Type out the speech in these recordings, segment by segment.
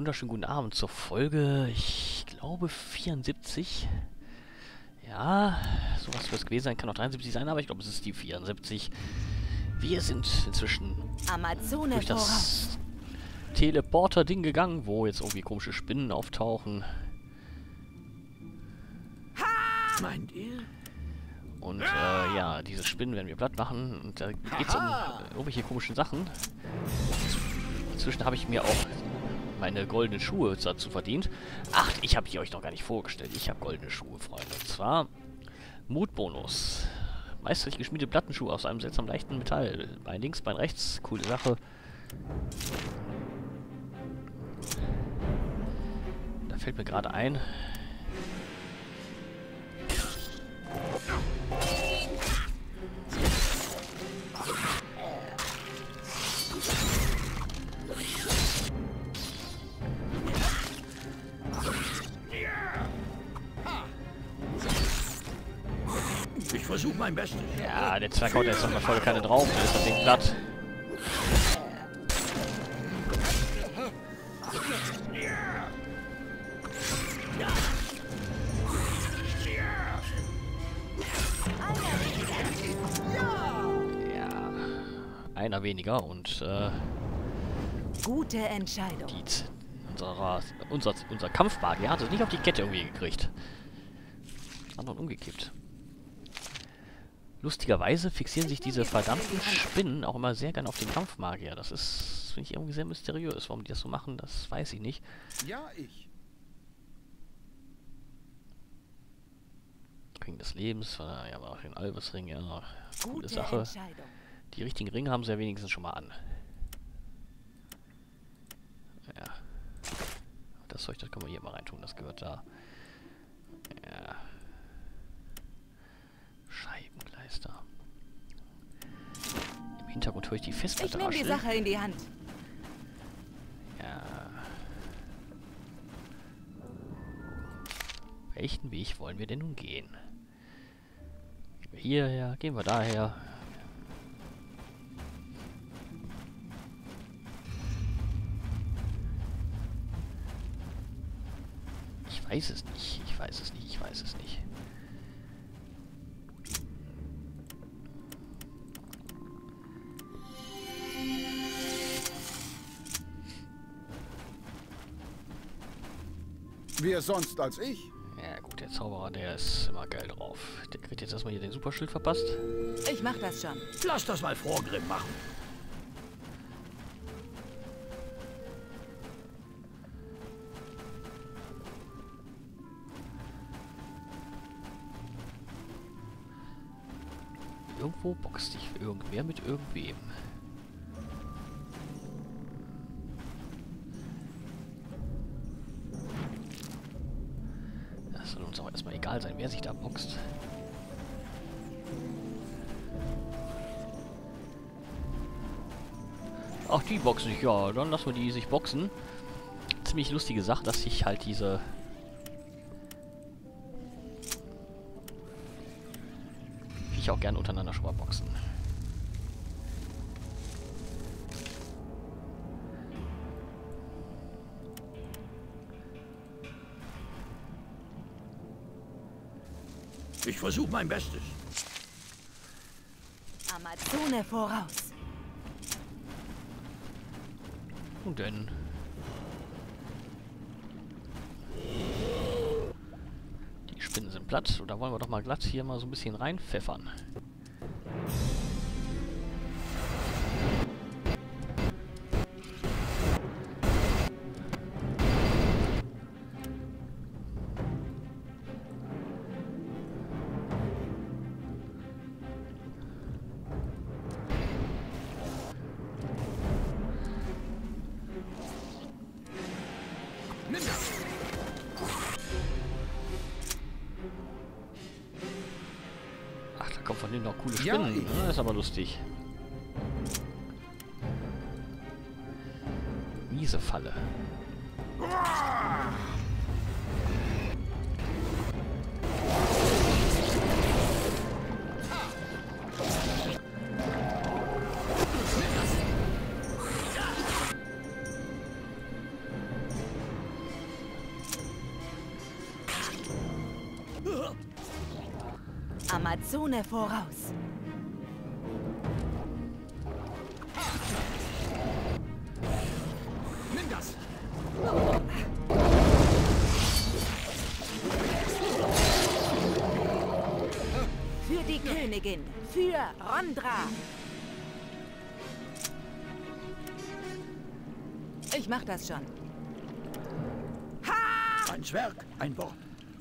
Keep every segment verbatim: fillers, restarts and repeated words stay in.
wunderschönen guten Abend zur Folge, ich glaube vierundsiebzig. Ja, sowas wird es gewesen sein, kann auch dreiundsiebzig sein, aber ich glaube es ist die vierundsiebzig. Wir sind inzwischen Amazone durch das Teleporter-Ding gegangen, wo jetzt irgendwie komische Spinnen auftauchen. Meint ihr? Und äh, ja, diese Spinnen werden wir platt machen. Und da geht es um äh, irgendwelche komischen Sachen. Inzwischen habe ich mir auch meine goldenen Schuhe dazu verdient. Ach, ich habe die euch noch gar nicht vorgestellt. Ich habe goldene Schuhe, Freunde. Und zwar Mutbonus. Meisterlich geschmiedete Plattenschuhe aus einem seltsam leichten Metall. Bein links, Bein rechts. Coole Sache. Da fällt mir gerade ein. Ich versuche mein Bestes. Ja, der Zwerg haut jetzt nochmal voll keine drauf. Dann ist das Ding platt. Ja, einer weniger und äh, Gute Entscheidung. die, unserer, unser, unser Kampfmagier hat es nicht auf die Kette irgendwie gekriegt. Anderen umgekippt. Lustigerweise fixieren sich diese verdammten Spinnen auch immer sehr gerne auf den Kampfmagier. Das ist, finde ich, irgendwie sehr mysteriös. Warum die das so machen, das weiß ich nicht. Ja, ich. Ring des Lebens, äh, ja, aber auch den Albusring, ja, coole Gute Sache. Entscheidung. Die richtigen Ringe haben sie ja wenigstens schon mal an. Ja. Das Zeug, das können wir hier mal reintun, das gehört da. Ja. Scheibengleister. Im Hintergrund höre ich die Ich Festplatte nehme die rascheln. Sache in die Hand. Ja. Welchen Weg wollen wir denn nun gehen? Gehen wir hierher, gehen wir daher. Ich weiß es nicht, ich weiß es nicht, ich weiß es nicht. Wer sonst als ich? Ja gut, der Zauberer, der ist immer geil drauf. Der kriegt jetzt erstmal hier den Superschild verpasst. Ich mach das schon. Lass das mal Vorgrimm machen. Irgendwo boxt sich irgendwer mit irgendwem. Das soll uns auch erstmal egal sein, wer sich da boxt. Ach, die boxen sich, ja, dann lassen wir die sich boxen. Ziemlich lustige Sache, dass sich halt diese ich auch gerne untereinander schon mal boxen. Ich versuche mein Bestes. Amazone voraus. Und dann die Spinnen sind platt. Oder wollen wir doch mal glatt hier mal so ein bisschen reinpfeffern. Nimm das. Ach, da kommt von denen noch coole Ja, Spinnen. ich- Ja, das ist aber lustig. Miese Falle. Amazone voraus. Nimm das! Für die Königin. Für Rondra. Ich mach das schon. Ein Zwerg, ein Wort.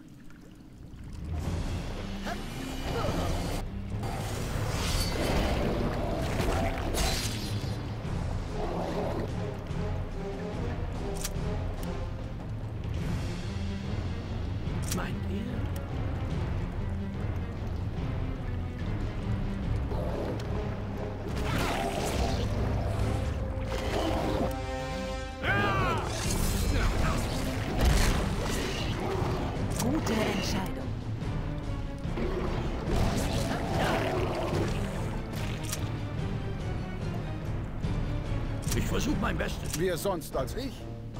Meint ihr? Gute Entscheidung. Ich versuche mein Bestes. Wer sonst als ich?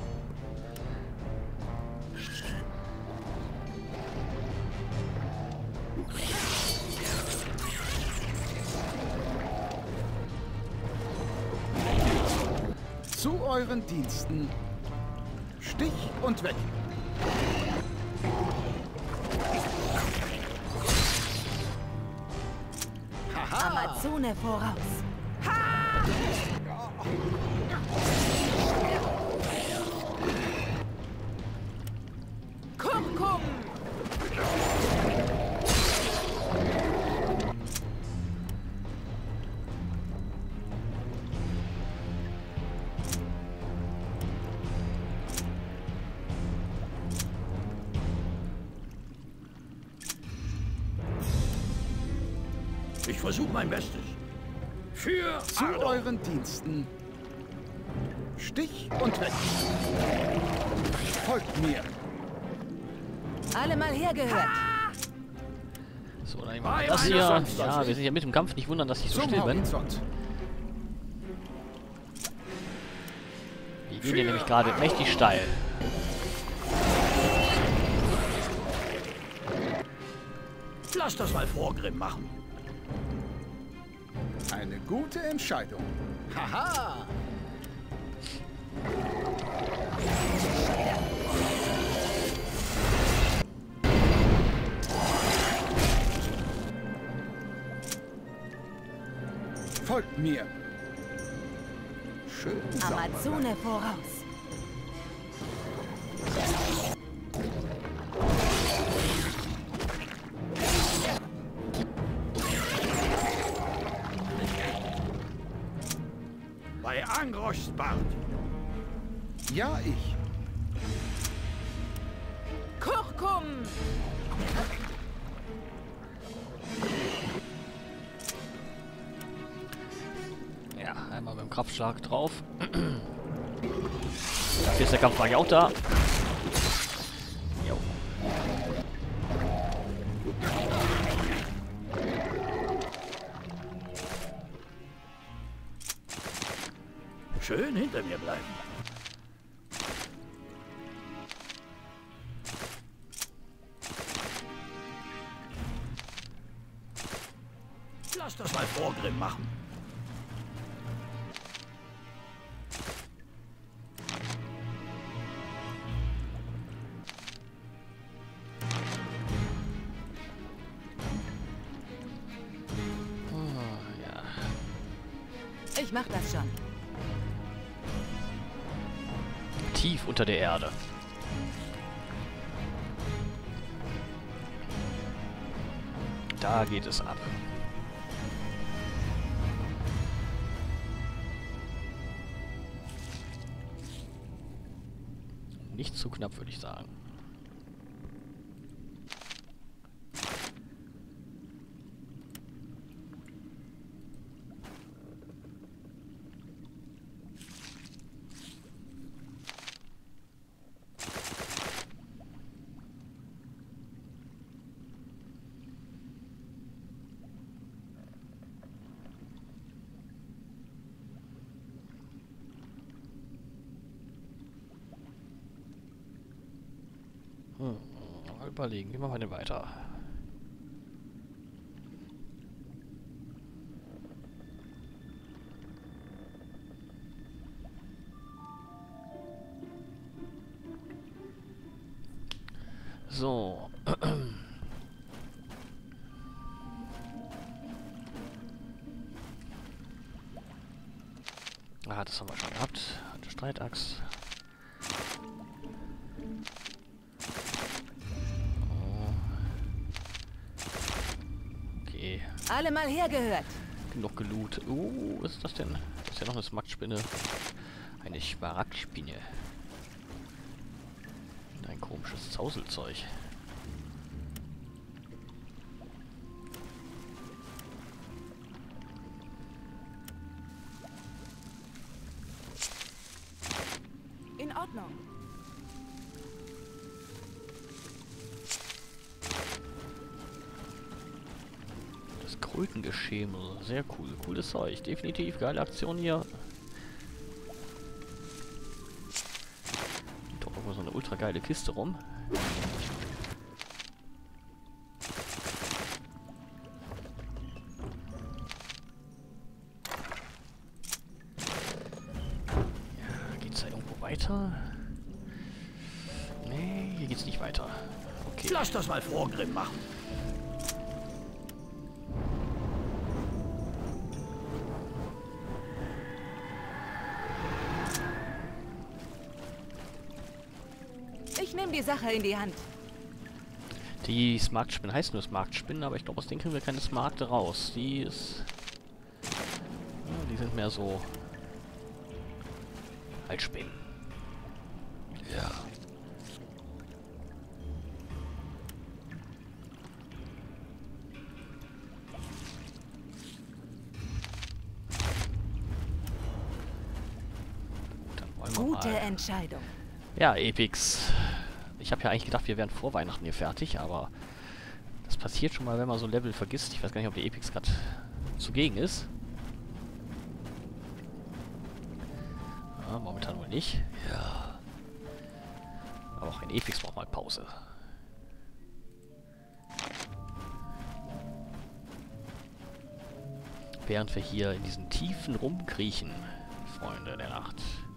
Zu euren Diensten. Stich und weg. Amazone voraus. Kurkum! Ich versuche mein Bestes. Für Zu Ardor. euren Diensten. Stich und weg. Folgt mir. Alle mal hergehört. So, dann nehmen Bei wir das einer hier. sonst als Ja, wir ich. sind ja mit dem Kampf. Nicht wundern, dass ich so Zum still bin. Horizont. Wir gehen hier nämlich gerade mächtig steil. Lass das mal Vorgrimm machen. Eine gute Entscheidung. Haha! Folgt mir. Schön sauber. Amazone voraus. Bei Angroschs Bart. Ja, ich. Kurkum! Ja, einmal mit dem Kraftschlag drauf. Dafür ist der Kampfwagen auch da. Jo. Schön hinter mir bleiben. Lass das mal Vorgrimm machen. Ah, ja. Ich mach das schon. Tief unter der Erde. Da geht es ab. Nicht zu knapp, würde ich sagen. Hm, mal überlegen, wie machen wir denn weiter? So. Ah, das haben wir schon gehabt. Eine Streitachs. Oh. Okay. Alle mal hergehört. Genug geloot. Uh, was ist das denn? Das ist ja noch eine Smaragdspinne. Eine Smaragdspinne. Und ein komisches Zauselzeug. In Ordnung. Das Krötengeschemel. Sehr cool. Cooles Zeug. Definitiv geile Aktion hier. Doch irgendwo so eine ultra geile Kiste rum. Ja, geht's da irgendwo weiter? Nee, hier geht's nicht weiter. Okay. Lass das mal Vorgrim machen. Ich nehme die Sache in die Hand. Die Smaragdspinne heißt nur Smaragdspinne, aber ich glaube, aus denen kriegen wir keine Smaragde raus. Die ist... Ja, die sind mehr so... halt Spinnen. Ja. Gut, dann wollen wir Gute mal... Entscheidung. Ja, Epix. Ich habe ja eigentlich gedacht, wir wären vor Weihnachten hier fertig, aber das passiert schon mal, wenn man so ein Level vergisst. Ich weiß gar nicht, ob die Epix gerade zugegen ist. Ja, momentan wohl nicht. Ja. Aber auch ein Epix braucht mal Pause. Während wir hier in diesen Tiefen rumkriechen, Freunde der Nacht,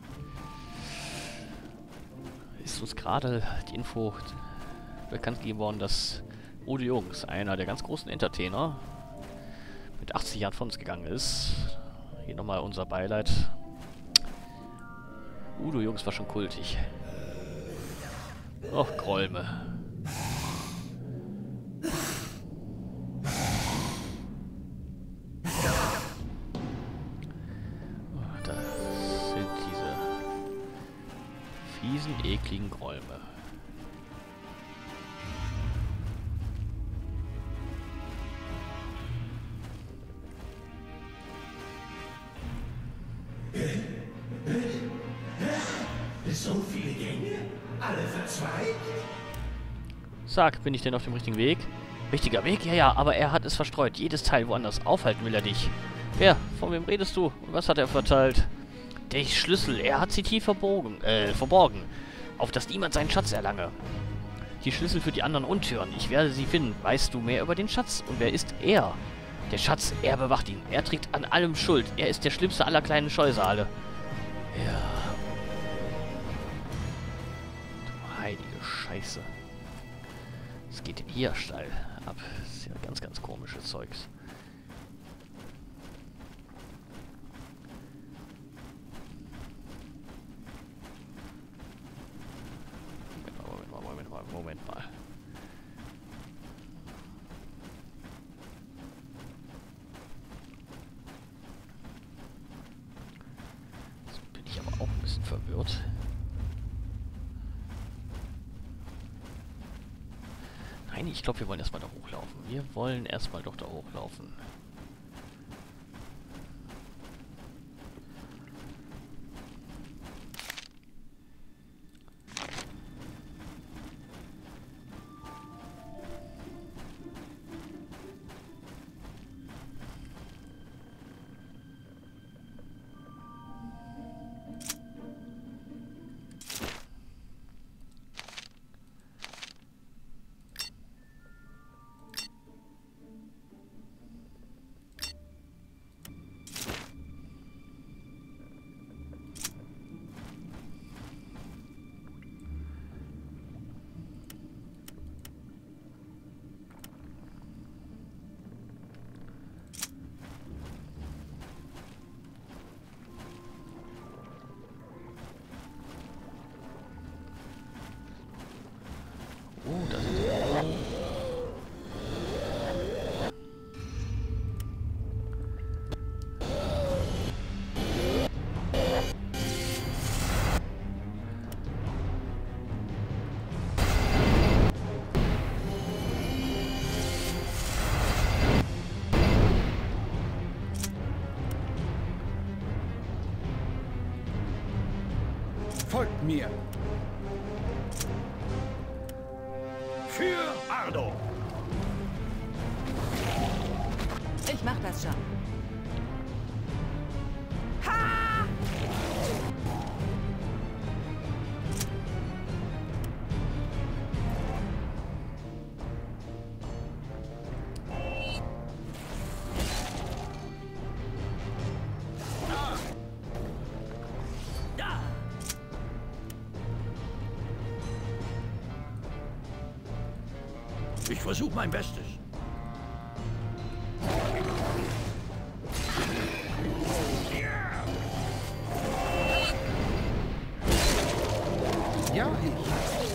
ist uns gerade die Info bekannt gegeben worden, dass Udo Jürgens, einer der ganz großen Entertainer, mit achtzig Jahren von uns gegangen ist. Hier nochmal unser Beileid. Udo Jürgens war schon kultig. Och, Grolme. Oh, da sind diese fiesen, ekligen Grolme. So viele Gänge? Alle verzweigt? Sag, bin ich denn auf dem richtigen Weg? Richtiger Weg? Ja, ja, aber er hat es verstreut. Jedes Teil woanders. Aufhalten will er dich. Wer? Von wem redest du? Und was hat er verteilt? Der Schlüssel. Er hat sie tief verborgen. Äh, verborgen. Auf dass niemand seinen Schatz erlange. Die Schlüssel für die anderen Untüren. Ich werde sie finden. Weißt du mehr über den Schatz? Und wer ist er? Der Schatz, er bewacht ihn. Er trägt an allem Schuld. Er ist der schlimmste aller kleinen Scheusale. Ja. Du heilige Scheiße. Es geht denn hier steil ab. Das ist ja ganz, ganz komisches Zeugs. Moment mal, Moment mal, Moment mal, Moment mal. Jetzt bin ich aber auch ein bisschen verwirrt. Nein, ich glaube, wir wollen erstmal da hochlaufen. Wir wollen erstmal doch da hochlaufen. Folgt mir. Für Ardo. Ich mach das schon. Ich versuche mein Bestes. Ja, ich.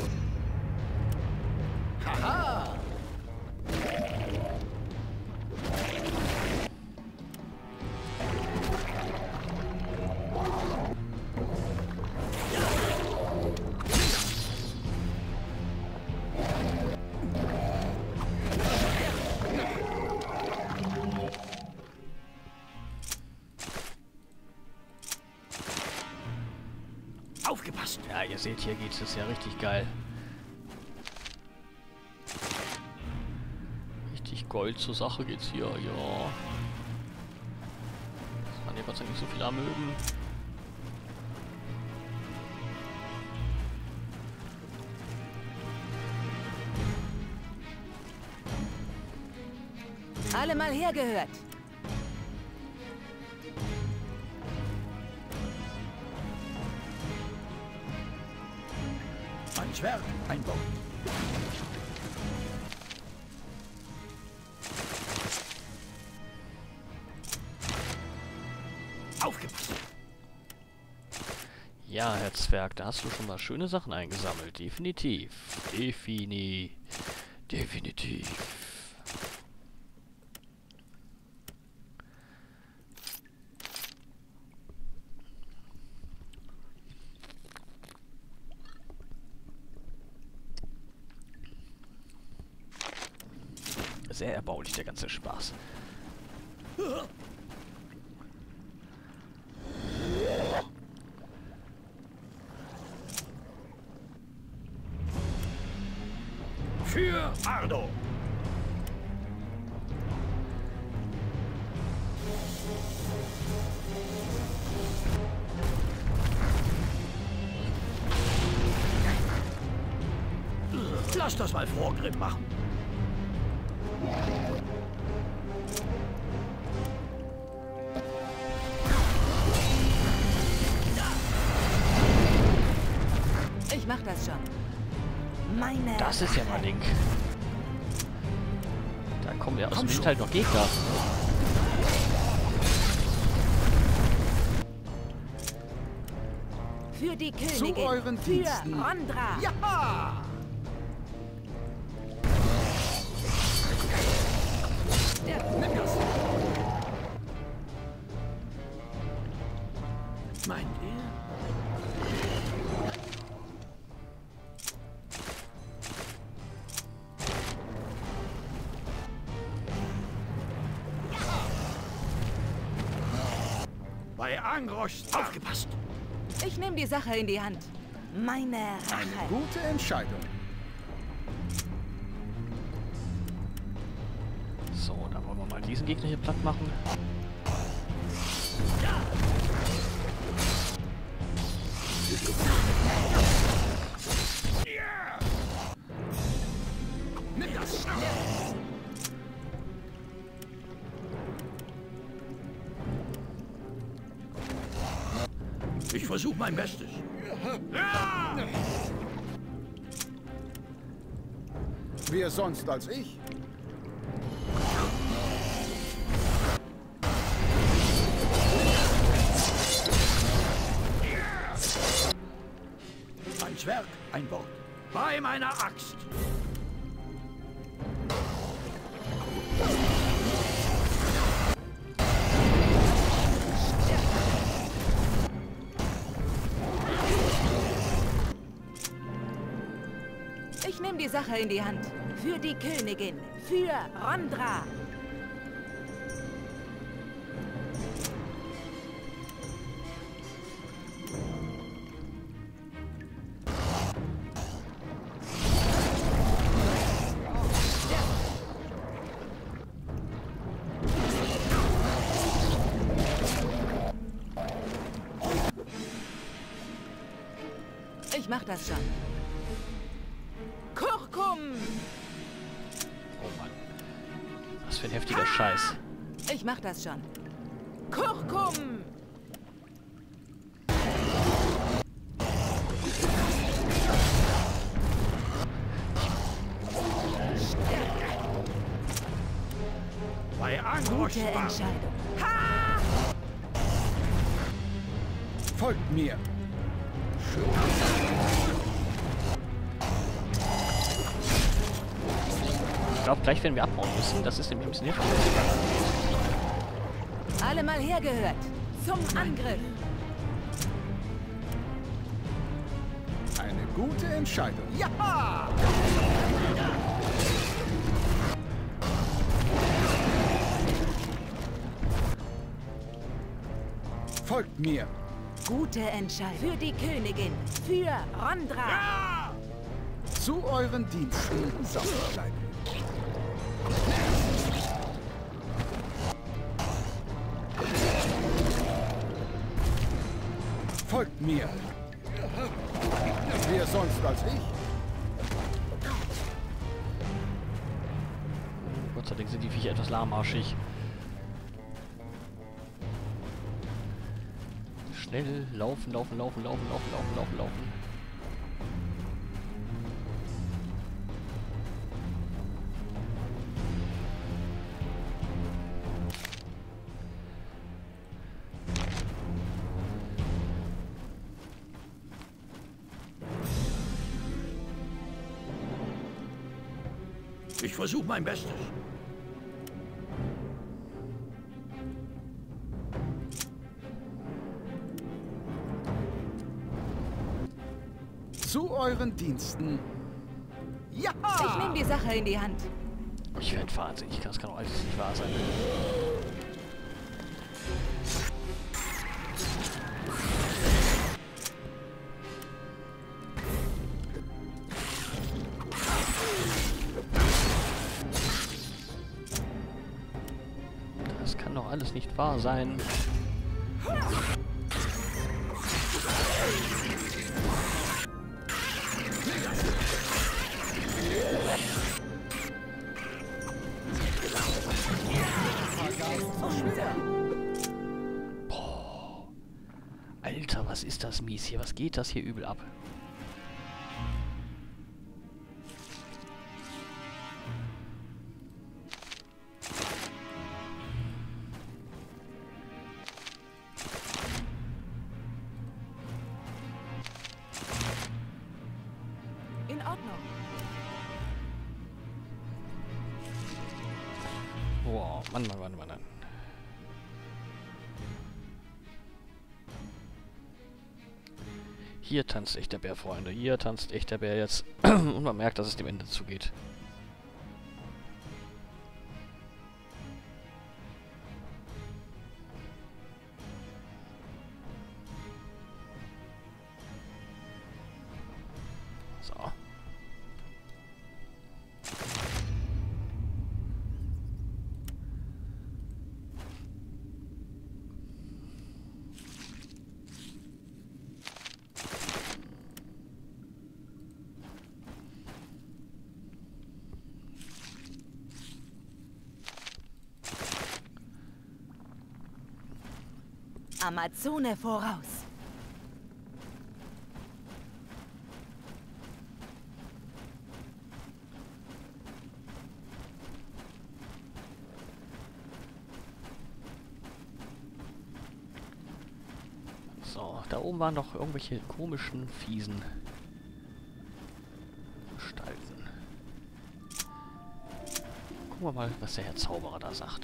Haha! Aufgepasst. Ja, ihr seht, hier geht es ja richtig geil. Richtig Gold zur Sache geht's hier, ja. Das waren ja Gott sei Dank nicht so viele Amöben. Alle mal hergehört. Ein Zwerg, ein Bock. Aufgepasst. Ja, Herr Zwerg, da hast du schon mal schöne Sachen eingesammelt. Definitiv. Defini. Definitiv. Sehr erbaulich, der ganze Spaß. Für Ardo. Lass das mal Vorgrimm machen. Ich mach das schon. Meine Das ist ja mal Link. Da kommen ja aus dem Hinterhalt noch Gegner. Für die Königin. Zu euren Für Diensten. Rondra. Ja! Nimm das. Meint ihr? Bei Angrosch aufgepasst. Ich nehme die Sache in die Hand. Meine Rache. Gute Entscheidung. So, dann wollen wir mal diesen Gegner hier platt machen. Nimm das. Ich versuche mein Bestes. Wer sonst als ich? Ein Zwerg, ein Wort. Bei meiner Axt. Ich nehme die Sache in die Hand. Für die Königin. Für Rondra. mach das schon. Kurkum! Oh Mann. Was für ein heftiger Scheiß. Ich mach das schon. Kurkum! Bei Gute Angroschbar. Entscheidung. Folgt mir. Ich glaube, gleich werden wir abbauen müssen. Das ist nämlich ein bisschen hilfreich. Alle mal hergehört. Zum Angriff. Eine gute Entscheidung. Ja! Folgt mir. Gute Entscheidung. Für die Königin. Für Rondra. Zu euren Diensten, Sauerkleid. Folgt mir. Wer sonst als ich? Gott sei Dank sind die Viecher etwas lahmarschig. Schnell laufen, laufen, laufen, laufen, laufen, laufen, laufen, laufen. Ich versuche mein Bestes. Zu euren Diensten. Ja! Ich nehme die Sache in die Hand. Ich werde wahnsinnig. Das kann doch alles nicht wahr sein. Das kann doch alles nicht wahr sein. Boah. Alter, was ist das mies hier? Was geht das hier übel ab? In Ordnung. Boah, Mann, Mann, Mann, Mann, Mann. Hier tanzt echt der Bär, Freunde. Hier tanzt echt der Bär jetzt. Und man merkt, dass es dem Ende zugeht. So. Amazone voraus. So, da oben waren noch irgendwelche komischen, fiesen Gestalten. Gucken wir mal, was der Herr Zauberer da sagt.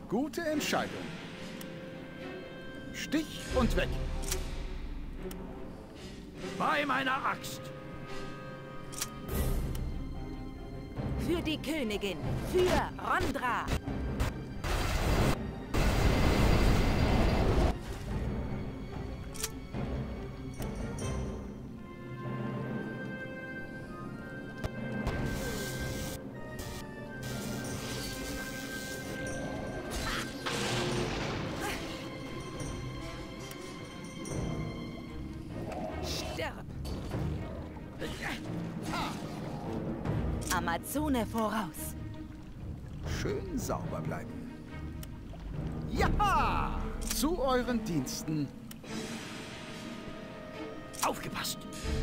gute Entscheidung. Stich und weg. Bei meiner Axt. Für die Königin. Für Rondra. Amazone voraus. Schön sauber bleiben. Ja! Zu euren Diensten. Aufgepasst.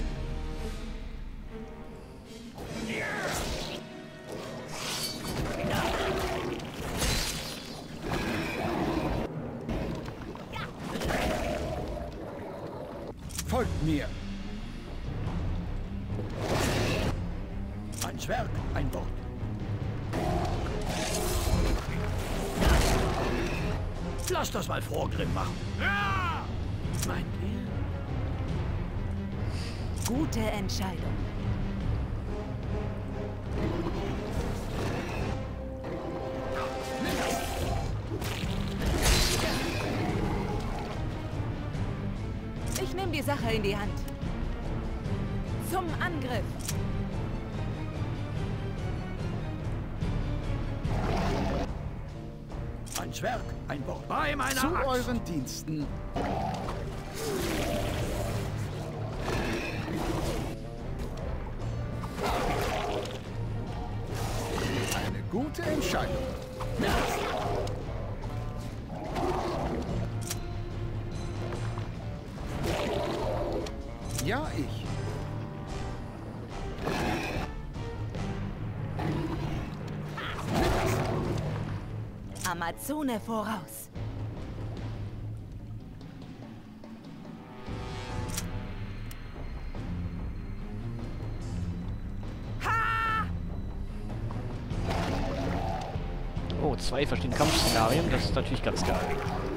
Folgt mir. Ein Zwerg, ein Wort. Lass das mal Vorgrimm machen. Ja! Meint ihr? Gute Entscheidung. Ich nehme die Sache in die Hand. Zum Angriff. Ein Zwerg, ein Wort. Bei meiner Zu Axt. euren Diensten. Eine gute Entscheidung. Ja, ich. Amazone voraus. Oh, zwei verschiedene Kampfszenarien. Das ist natürlich ganz geil.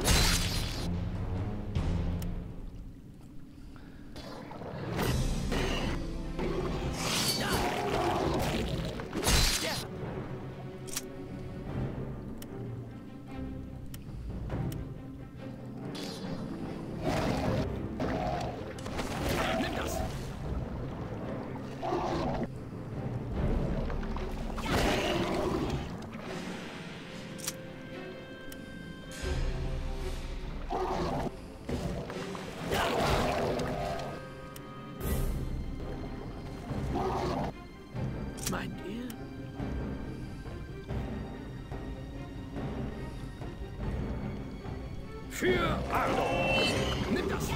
Meint ihr? Für Ardo. Nimm das.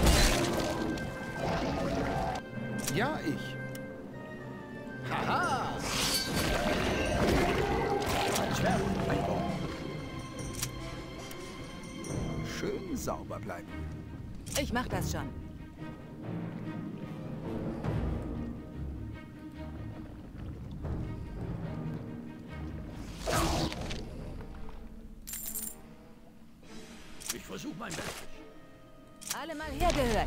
Ja, ich. Haha! Ein Zwerg, ein Wort. Schön sauber bleiben. Ich mach das schon. Ich versuche mein Bestes. Alle mal hergehört.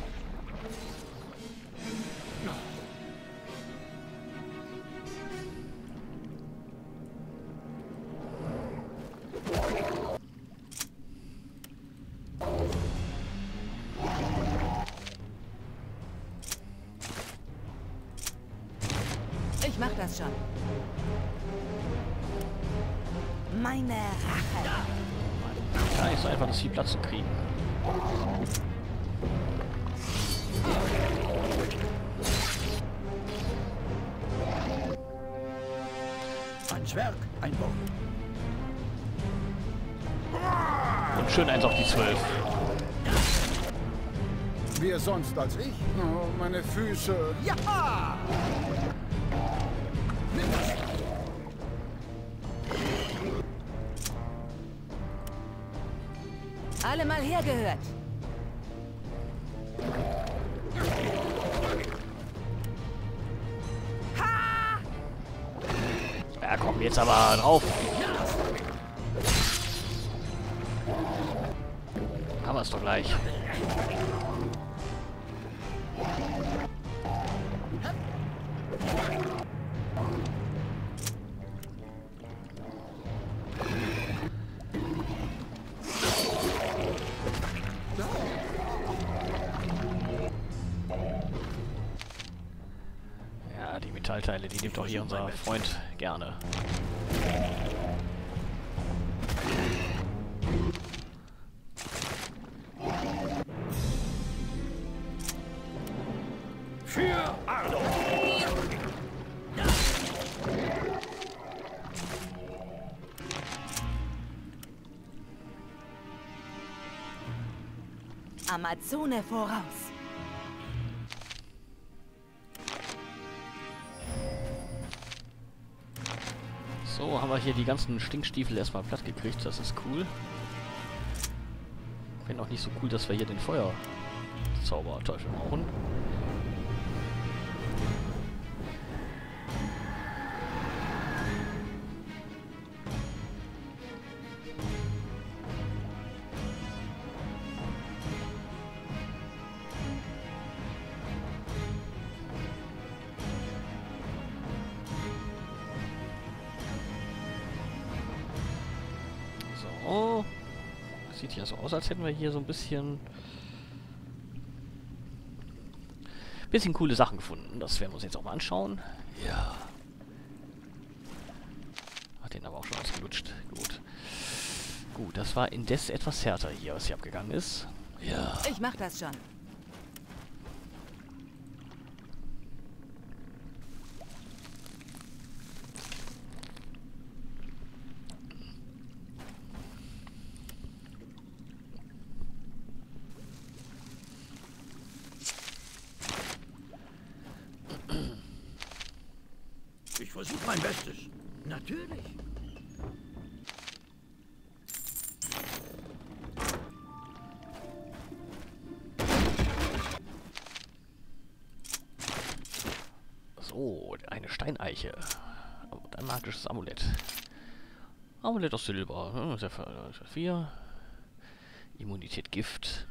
Ich mach das schon. Meine Rache. Gar nicht so einfach, das viel Platz zu kriegen. Ein Zwerg, ein Wort. Und schön eins auf die zwölf. Wer sonst als ich? Oh, meine Füße. Ja! Nimm das. Alle mal hergehört. Ja, komm, jetzt aber drauf. wir es doch gleich. Ja, die Metallteile, die nimmt doch hier unser Freund gerne. Für Ardo! Amazone voraus. So, haben wir hier die ganzen Stinkstiefel erstmal platt gekriegt. Das ist cool. Wenn auch nicht so cool, dass wir hier den Feuerzauberteufel brauchen. So. Sieht ja so aus, als hätten wir hier so ein bisschen... bisschen coole Sachen gefunden. Das werden wir uns jetzt auch mal anschauen. Ja. Hat den aber auch schon ausgelutscht. Gut. Gut, das war indes etwas härter hier, was hier abgegangen ist. Ja. Ich mach das schon. Ich versuche mein Bestes. Natürlich. So, eine Steineiche. Und ein magisches Amulett. Amulett aus Silber. Sehr vier. Immunität Gift.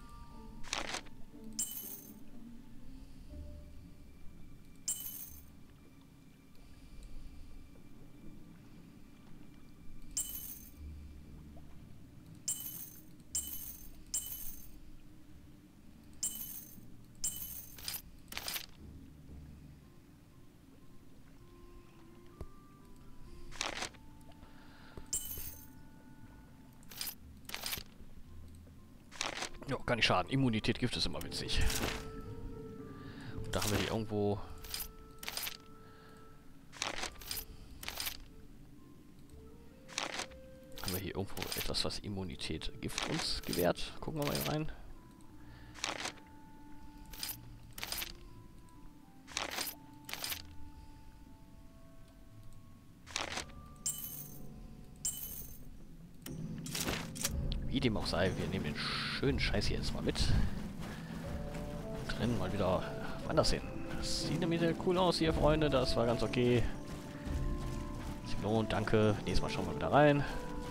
Ja, kann nicht schaden. Immunität Gift ist immer witzig. Und da haben wir hier irgendwo... Haben wir hier irgendwo etwas, was Immunität Gift uns gewährt? Gucken wir mal hier rein. Wie dem auch sei, wir nehmen den schönen Scheiß hier jetzt mal mit. Trennen mal wieder woanders hin. Das sieht nämlich sehr cool aus hier, Freunde. Das war ganz okay. Sich lohnt, danke. Nächstes Mal schauen wir wieder rein.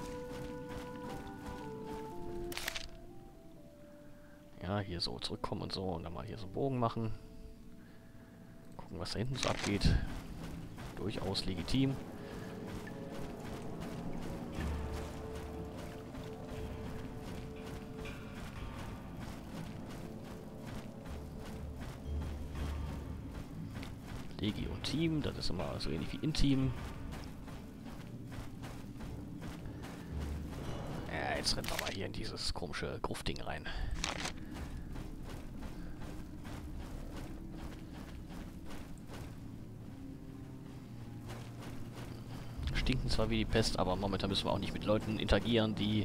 Ja, hier so zurückkommen und so. Und dann mal hier so einen Bogen machen. Gucken, was da hinten so abgeht. Durchaus legitim. Legion Team, das ist immer so ähnlich wie Inteam. Ja, jetzt rennen wir mal hier in dieses komische Gruftding rein. Stinken zwar wie die Pest, aber momentan müssen wir auch nicht mit Leuten interagieren, die...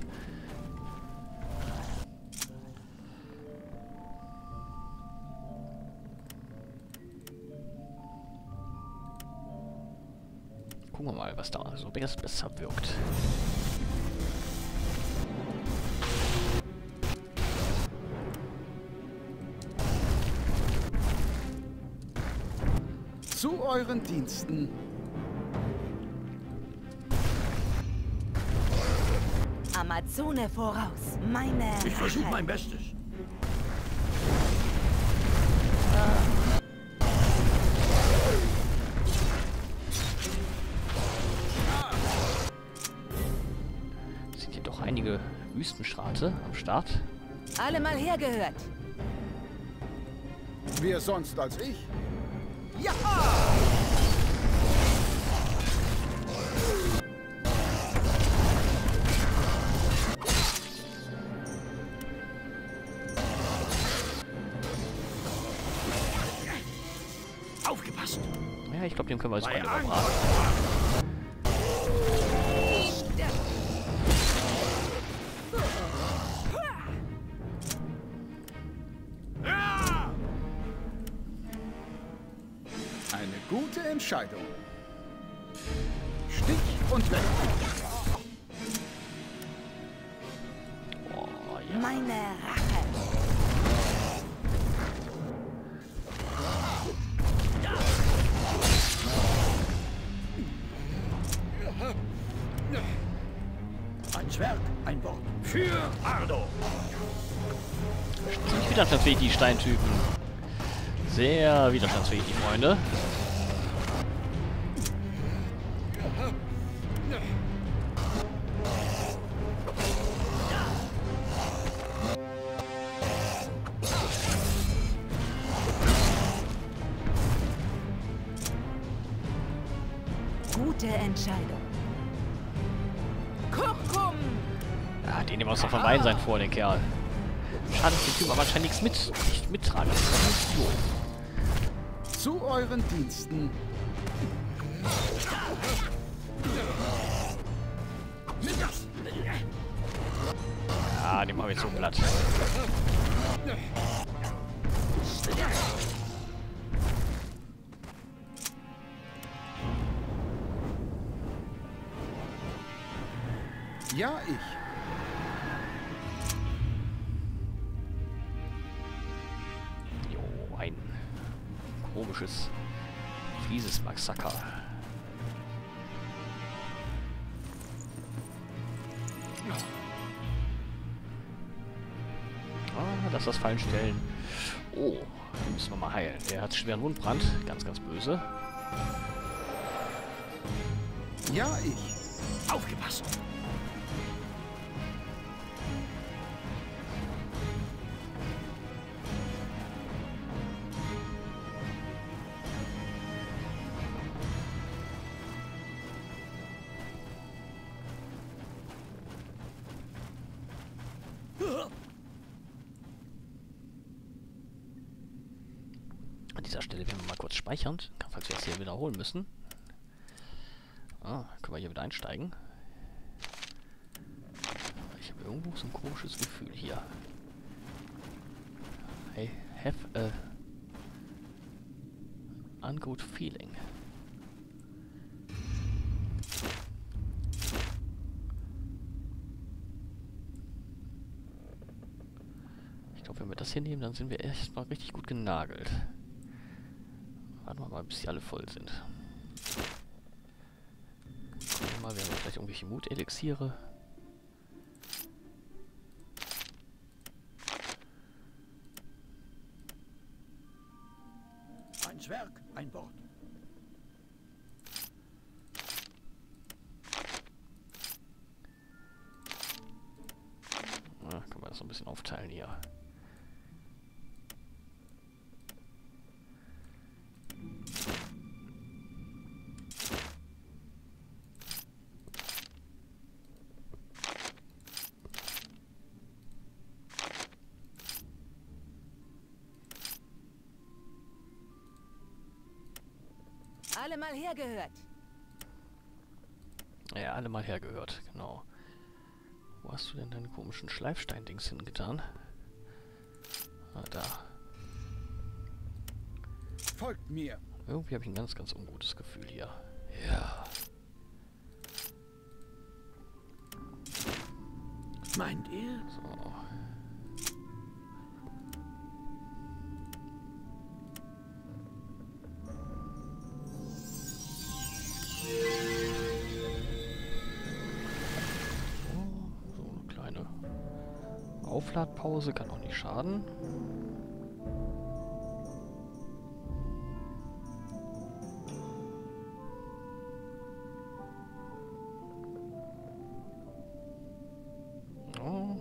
Gucken wir mal, was da so besser, besser wirkt. Zu euren Diensten. Amazone voraus. Meine Ich versuche Rache. mein Bestes. Sind hier doch einige Wüstenstrate am Start. Alle mal hergehört. Wer sonst als ich? Ja! Aufgepasst! Ja, ich glaube, dem können wir jetzt Bei mal Angst. überbraten. Eine gute Entscheidung. Stich und weg. Oh, ja. Meine Rache. Ein Zwerg, ein Wort. Für Ardo! Ziemlich widerstandsfähig, die Steintypen. Sehr widerstandsfähig, die Freunde. Gute Entscheidung. Kurkum! Ja, den nehmen wir uns doch von beiden Seiten vor, den Kerl. Schade, dass die Typen aber anscheinend nichts mit, nicht mittragen. Das ist Munition. Zu euren Diensten. Ja, den machen wir jetzt so platt. Ja, ich. Jo, ein komisches, fieses Massaker. Ah, das ist das Fallenstellen. Oh, den müssen wir mal heilen. Der hat schweren Wundbrand. Ganz, ganz böse. Ja, ich. Aufgepasst! An dieser Stelle werden wir mal kurz speichern, falls wir es hier wiederholen müssen. Ah, können wir hier wieder einsteigen. Ich habe irgendwo so ein komisches Gefühl hier. I have a ungood feeling. Ich glaube, wenn wir das hier nehmen, dann sind wir erstmal richtig gut genagelt. Warten wir mal, bis die alle voll sind. Gucken wir mal, wir haben vielleicht irgendwelche Mutelixiere. Ein Zwerg, ein Wort. Na, können wir das so ein bisschen aufteilen hier. Alle mal hergehört. Ja, alle mal hergehört, genau. Wo hast du denn deine komischen Schleifstein-Dings hingetan? Ah, da. Folgt mir. Irgendwie habe ich ein ganz, ganz ungutes Gefühl hier. Ja. Meint ihr? So. Aufladpause kann auch nicht schaden. Oh.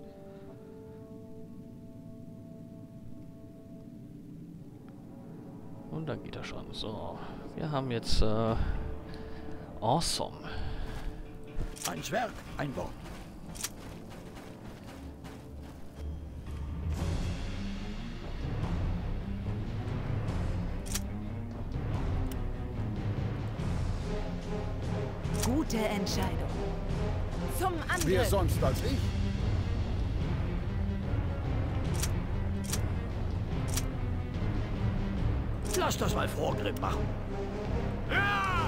Und dann geht er schon. So, wir haben jetzt äh, Awesome. Ein Zwerg, ein Wort. Gute Entscheidung. Zum Angriff. Wer sonst als ich? Lass das mal Vorgriff machen. Ja!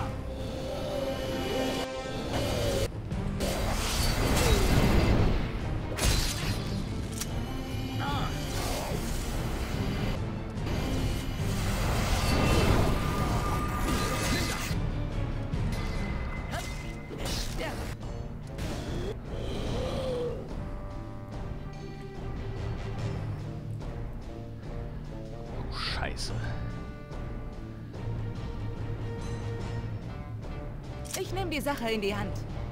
Scheiße. Ich nehme die Sache in die Hand.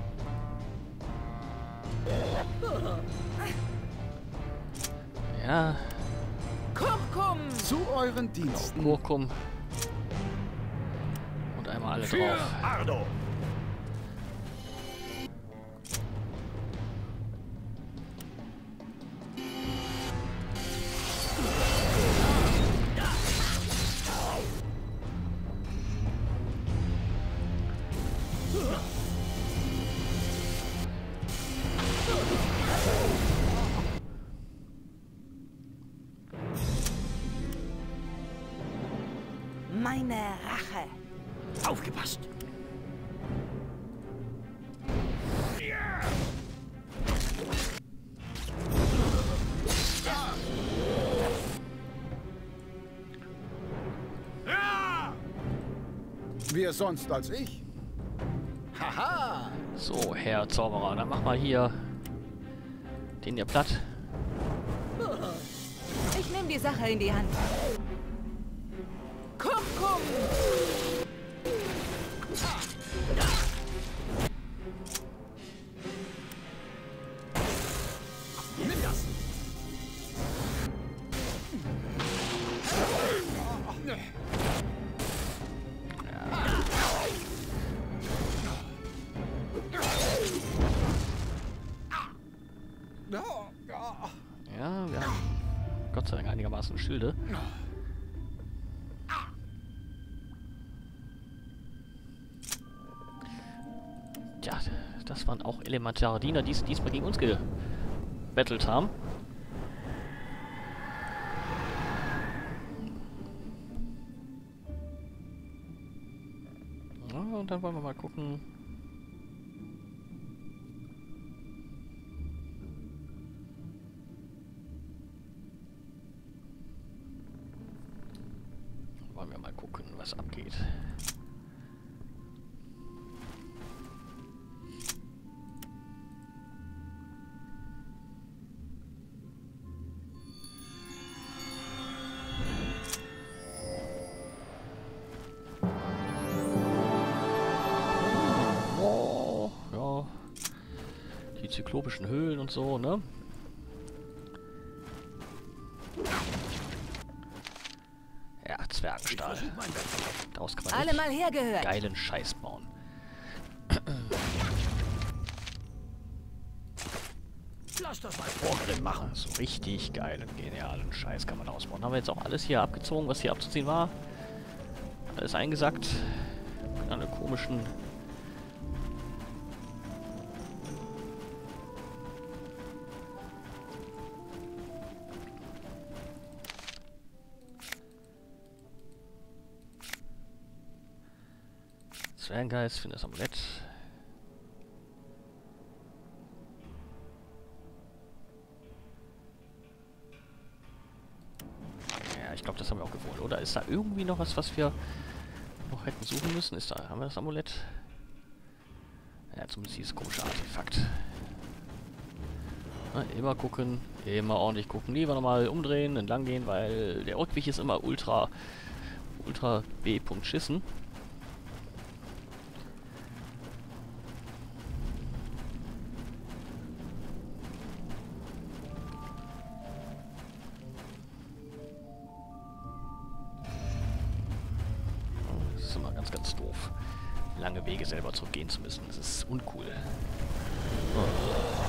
Ja, Kurkum! Zu euren Diensten. Kurkum. Und einmal alle Für drauf. Ardo. Meine Rache. Aufgepasst. Wer sonst als ich? Haha! So, Herr Zauberer, dann mach mal hier den hier platt. Ich nehme die Sache in die Hand. Kurkum! Nimm das. Ja, wir haben Gott sei Dank einigermaßen Schilde. Tja, das waren auch elementare Diener, die es diesmal gegen uns gebettelt haben. Ja, und dann wollen wir mal gucken. Wollen wir mal gucken, was abgeht. Oh, ja. Die zyklopischen Höhlen und so, ne? Ja, Zwergenstahl. Daraus kann man Alle mal hergehört. geilen Scheiß bauen. Lass das mal Vorgriff machen. So richtig geilen, genialen Scheiß kann man ausbauen. Haben wir jetzt auch alles hier abgezogen, was hier abzuziehen war. Alles eingesackt. Alle komischen... Zwergengeist, finde das Amulett. Ja, ich glaube, das haben wir auch gefunden. Oder ist da irgendwie noch was, was wir noch hätten suchen müssen? Ist da, haben wir das Amulett? Ja, zumindest dieses komische Artefakt. Na, immer gucken, immer ordentlich gucken. Lieber nochmal umdrehen, entlang gehen, weil der Rückweg ist immer ultra, ultra B-Punkt-Schissen. Das ist immer ganz, ganz doof, lange Wege selber zurückgehen zu müssen. Das ist uncool. Oh.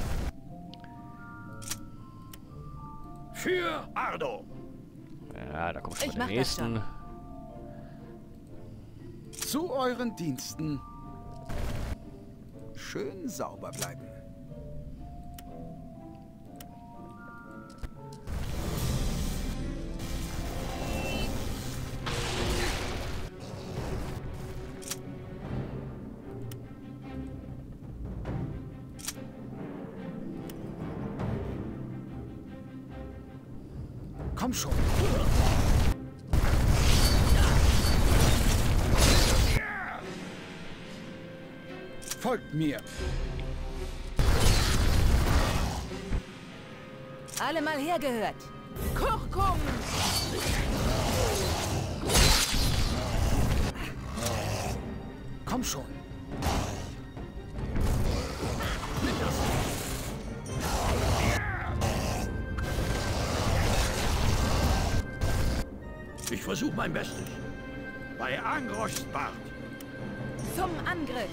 Für Ardo! Ja, da kommt schon Ich mal mach der das nächsten. Zu euren Diensten. Schön sauber bleiben. Komm schon. Folgt mir. Alle mal hergehört. Kurkum! Komm schon. Ich versuche mein Bestes. Bei Angroschs Bart. Zum Angriff!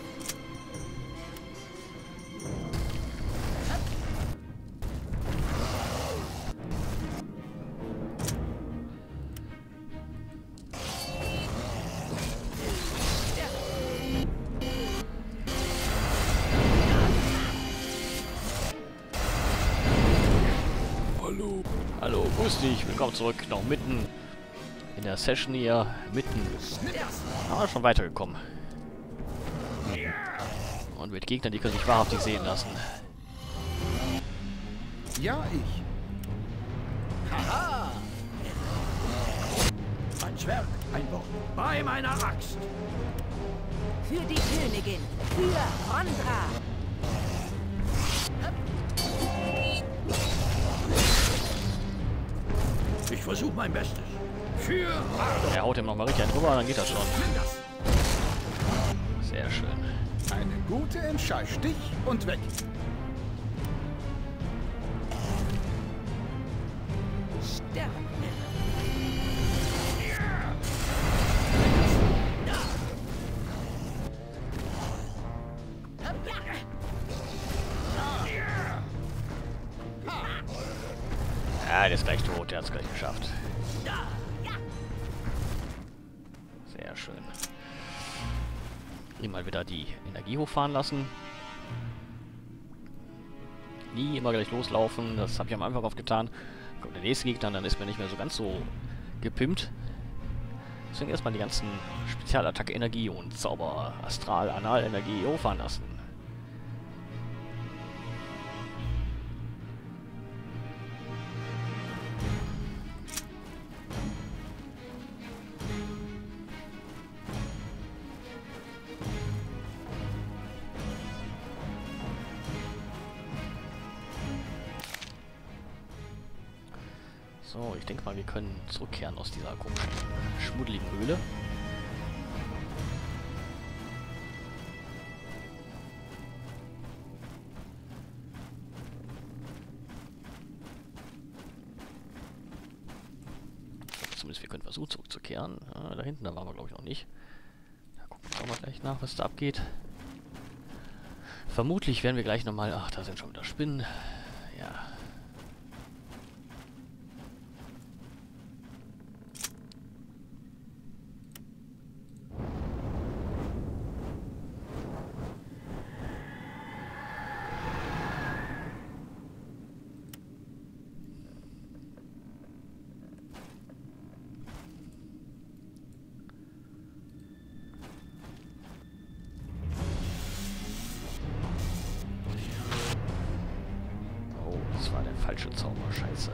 Hallo. Hallo, grüß dich. Willkommen zurück. Noch mitten in der Session hier. Mitten. Aber schon weitergekommen. Und mit Gegnern, die können sich wahrhaftig sehen lassen. Ja, ich. Haha! Ein Zwerg, ein Wort. Bei meiner Axt. Für die Königin! Für Rondra! Ich versuche mein Bestes. Für Ardo. Er haut ihm noch mal richtig einen drüber, dann geht das schon. Nimm das. Sehr schön. Eine gute Entscheidung. Stich und weg. Sterben! Ja, der ist gleich tot. Der hat es gleich geschafft. Sehr schön. Hier mal wieder die Energie hochfahren lassen. Nie immer gleich loslaufen. Das habe ich am Anfang oft getan. Kommt der nächste Gegner, dann ist mir nicht mehr so ganz so gepimpt. Deswegen erstmal die ganzen Spezialattacke Energie und Zauber, Astral, Anal Energie hochfahren lassen. So, ich denke mal, wir können zurückkehren aus dieser komischen, schmuddeligen Höhle. Zumindest wir können versuchen zurückzukehren. Äh, da hinten, da waren wir glaube ich noch nicht. Da gucken wir mal gleich nach, was da abgeht. Vermutlich werden wir gleich nochmal... Ach, da sind schon wieder Spinnen. Ja. Das war der falsche Zauber, scheiße.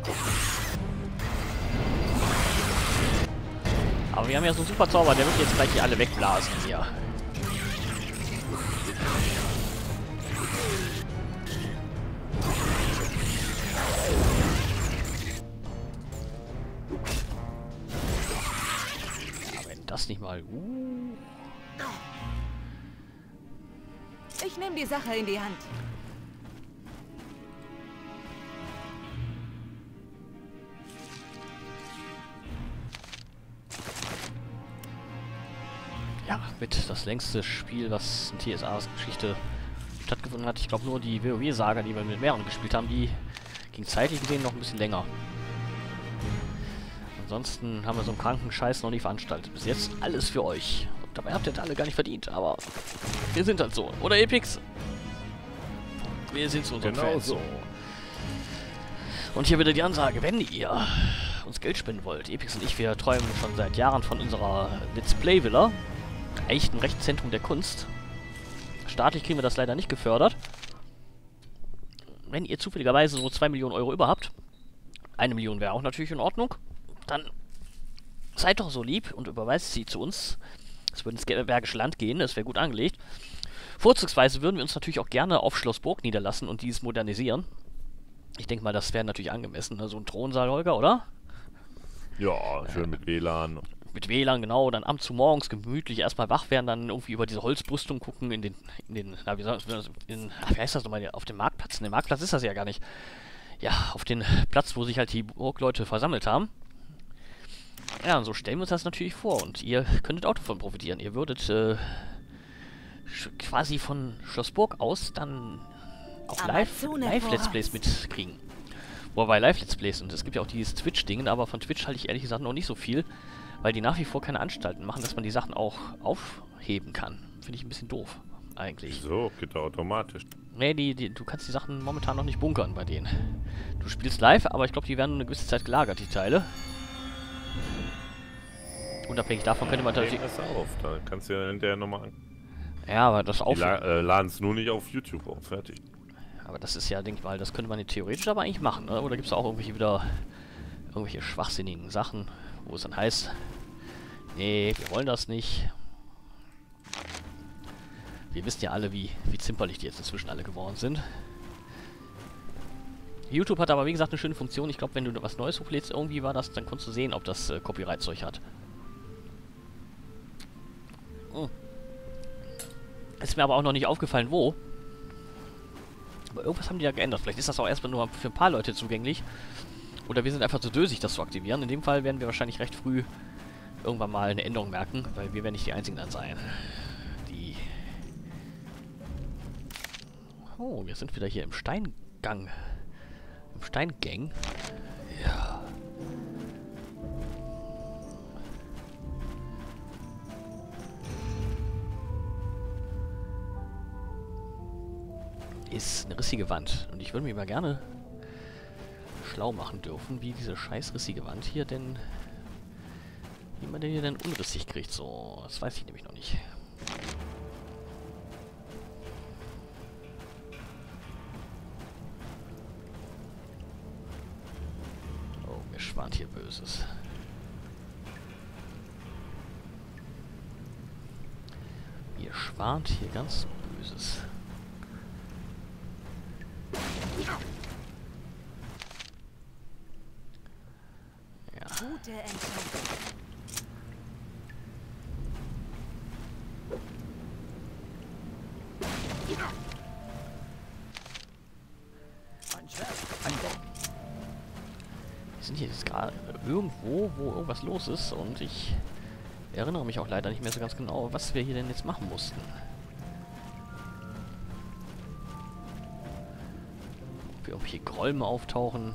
Aber wir haben ja so einen super Zauber, der wird jetzt gleich hier alle wegblasen hier. Ja, wenn das nicht mal... Uh. Ich nehme die Sache in die Hand. Ja, mit das längste Spiel, was in T S A-Geschichte stattgefunden hat. Ich glaube nur die WoW-Saga, die wir mit mehreren gespielt haben, die ging zeitlich gesehen noch ein bisschen länger. Ansonsten haben wir so einen kranken Scheiß noch nie veranstaltet. Bis jetzt alles für euch. Und dabei habt ihr das alle gar nicht verdient, aber wir sind halt so. Oder Epix? Wir sind zu unseren Genau Fans so. Und hier wieder die Ansage, wenn ihr uns Geld spenden wollt. Epix und ich, wir träumen schon seit Jahren von unserer Let's Play-Villa. Echt ein Rechtszentrum der Kunst. Staatlich kriegen wir das leider nicht gefördert. Wenn ihr zufälligerweise so zwei Millionen Euro über habt, eine Million wäre auch natürlich in Ordnung, dann seid doch so lieb und überweist sie zu uns. Es würde ins Bergische Land gehen, es wäre gut angelegt. Vorzugsweise würden wir uns natürlich auch gerne auf Schloss Burg niederlassen und dieses modernisieren. Ich denke mal, das wäre natürlich angemessen, ne? So ein Thronsaal, Holger, oder? Ja, schön mit W L A N. Mit W L A N, genau, dann abends zu morgens gemütlich erstmal wach werden, dann irgendwie über diese Holzbrüstung gucken in den, in den, na, wie, soll, in, ach, wie heißt das nochmal, auf dem Marktplatz? Ne, Marktplatz ist das ja gar nicht. Ja, auf den Platz, wo sich halt die Burgleute versammelt haben. Ja, und so stellen wir uns das natürlich vor und ihr könntet auch davon profitieren. Ihr würdet äh, quasi von Schloss Burg aus dann auch Live, Live-Let's Plays mitkriegen. Wobei Live-Let's Plays, und es gibt ja auch dieses Twitch-Ding, aber von Twitch halte ich ehrlich gesagt noch nicht so viel, weil die nach wie vor keine Anstalten machen, dass man die Sachen auch aufheben kann. Finde ich ein bisschen doof, eigentlich. So, geht automatisch. Nee, die, die, du kannst die Sachen momentan noch nicht bunkern bei denen. Du spielst live, aber ich glaube, die werden eine gewisse Zeit gelagert, die Teile. Unabhängig davon könnte man natürlich... Das auf, da kannst du ja hinterher nochmal an. Ja, aber das Die auf... la äh, laden es nur nicht auf YouTube auf, fertig. Aber das ist ja, denke ich mal, das könnte man ja theoretisch aber eigentlich machen, ne? Oder gibt es auch irgendwelche wieder... irgendwelche schwachsinnigen Sachen, wo es dann heißt... Nee, wir wollen das nicht. Wir wissen ja alle, wie, wie zimperlich die jetzt inzwischen alle geworden sind. YouTube hat aber, wie gesagt, eine schöne Funktion. Ich glaube, wenn du was Neues hochlädst, irgendwie war das, dann konntest du sehen, ob das äh, Copyright-Zeug hat. Hm. Ist mir aber auch noch nicht aufgefallen, wo. Aber irgendwas haben die ja geändert. Vielleicht ist das auch erstmal nur für ein paar Leute zugänglich. Oder wir sind einfach zu dösig, das zu aktivieren. In dem Fall werden wir wahrscheinlich recht früh irgendwann mal eine Änderung merken, weil wir werden nicht die Einzigen dann sein. Die... Oh, wir sind wieder hier im Steingang. Im Steingang. Ja. Ist eine rissige Wand. Und ich würde mich mal gerne schlau machen dürfen, wie diese scheiß rissige Wand hier denn... Wie man den hier denn unrissig kriegt. So, das weiß ich nämlich noch nicht. Oh, mir schwant hier Böses. Mir schwant hier ganz Böses. Ja. Gute Entscheidung. Ein Schwert, ein Bock. Wir sind hier jetzt gerade irgendwo, wo irgendwas los ist und ich erinnere mich auch leider nicht mehr so ganz genau, was wir hier denn jetzt machen mussten. Ob wir irgendwelche Gräume auftauchen.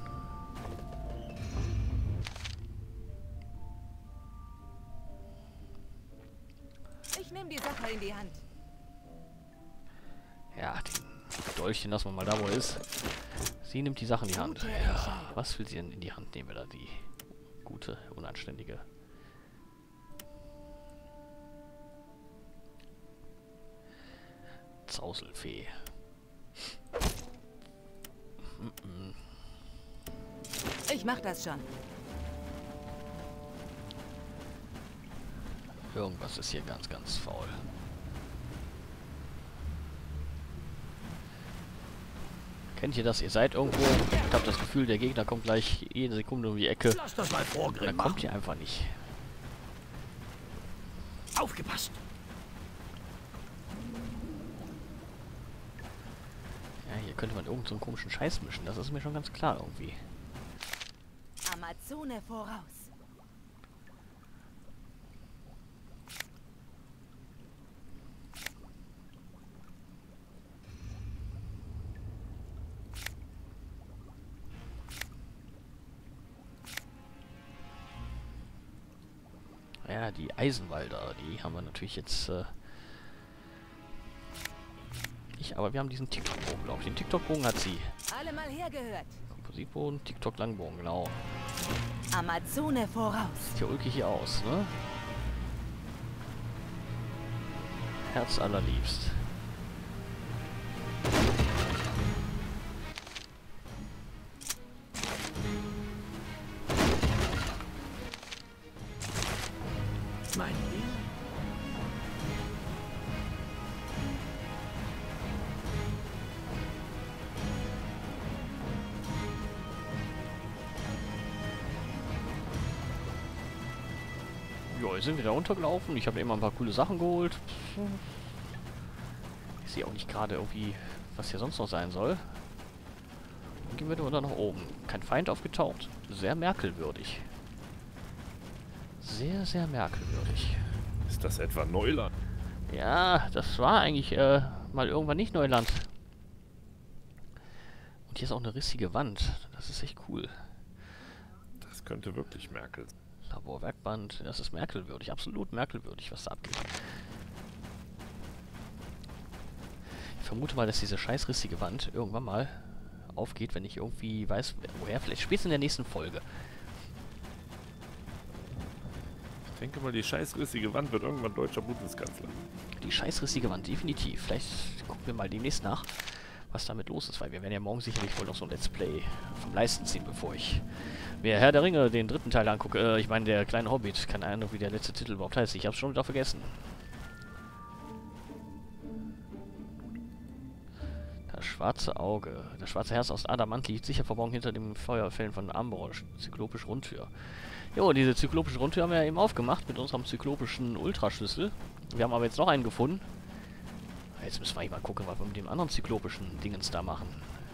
Ich nehme die Sache in die Hand. Ja, den Dolch, den lassen wir mal da, wo er ist. Sie nimmt die Sache in die Hand. Ja, was will sie denn in die Hand nehmen, da die gute, unanständige? Zauselfee. Mm -mm. Ich Ich mach das schon. Irgendwas ist hier ganz, ganz faul. Kennt ihr das? Ihr seid irgendwo und habt das Gefühl, der Gegner kommt gleich jede Sekunde um die Ecke. Lass das mal Und vorgrimm dann machen. kommt ihr einfach nicht. Aufgepasst. Ja, hier könnte man irgend so einen komischen Scheiß mischen. Das ist mir schon ganz klar irgendwie. Amazone voraus. Ja, die Eisenwalder, die haben wir natürlich jetzt äh, nicht, aber wir haben diesen TikTok-Bogen, glaube ich. Den TikTok-Bogen hat sie. Alle mal hergehört. Kompositbogen, TikTok-Langbogen, genau. Amazone voraus. Sieht ja ulkig hier aus, ne? Herz allerliebst. Mein Lieb. Ja, wir sind wieder runtergelaufen. Ich habe immer ein paar coole Sachen geholt. Ich sehe auch nicht gerade irgendwie, was hier sonst noch sein soll. Dann gehen wir da nach oben. Kein Feind aufgetaucht. Sehr merkwürdig. Sehr, sehr merkwürdig. Ist das etwa Neuland? Ja, das war eigentlich äh, mal irgendwann nicht Neuland. Und hier ist auch eine rissige Wand. Das ist echt cool. Das könnte wirklich Merkel sein. Laborwerkband, das ist merkwürdig, absolut merkwürdig, was da abgeht. Ich vermute mal, dass diese scheiß rissige Wand irgendwann mal aufgeht, wenn ich irgendwie weiß, woher, vielleicht spätestens in der nächsten Folge. Ich denke mal, die scheißrissige Wand wird irgendwann deutscher Bundeskanzler. Die scheiß rissige Wand, definitiv. Vielleicht gucken wir mal demnächst nach, was damit los ist, weil wir werden ja morgen sicherlich wohl noch so ein Let's Play vom Leisten ziehen, bevor ich mir Herr der Ringe, den dritten Teil angucke. Äh, ich meine, der kleine Hobbit. Keine Ahnung, wie der letzte Titel überhaupt heißt. Ich hab's schon wieder vergessen. Das schwarze Auge. Das schwarze Herz aus Adamant liegt sicher verborgen hinter dem Feuerfällen von Ambrosch. Zyklopische Rundtür. Jo, diese zyklopische Rundtür haben wir ja eben aufgemacht mit unserem zyklopischen Ultraschlüssel. Wir haben aber jetzt noch einen gefunden. Jetzt müssen wir mal gucken, was wir mit dem anderen zyklopischen Dingens da machen.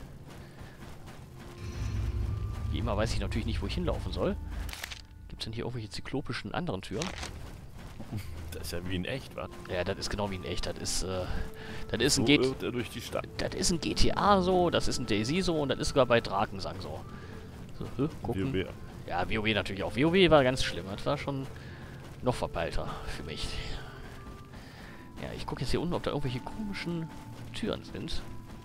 Wie immer weiß ich natürlich nicht, wo ich hinlaufen soll. Gibt es denn hier irgendwelche zyklopischen anderen Türen? Das ist ja wie in echt, was? Ja, das ist genau wie in echt. Das ist, äh, das ist So ein G irrt er durch die Stadt. das ist ein G T A so, das ist ein Daisy so und das ist sogar bei Drakensang so. So, hä, gucken. WoW. Ja, WoW natürlich auch. WoW war ganz schlimm. Das war schon noch verpeilter für mich. Ja, ich gucke jetzt hier unten, ob da irgendwelche komischen Türen sind.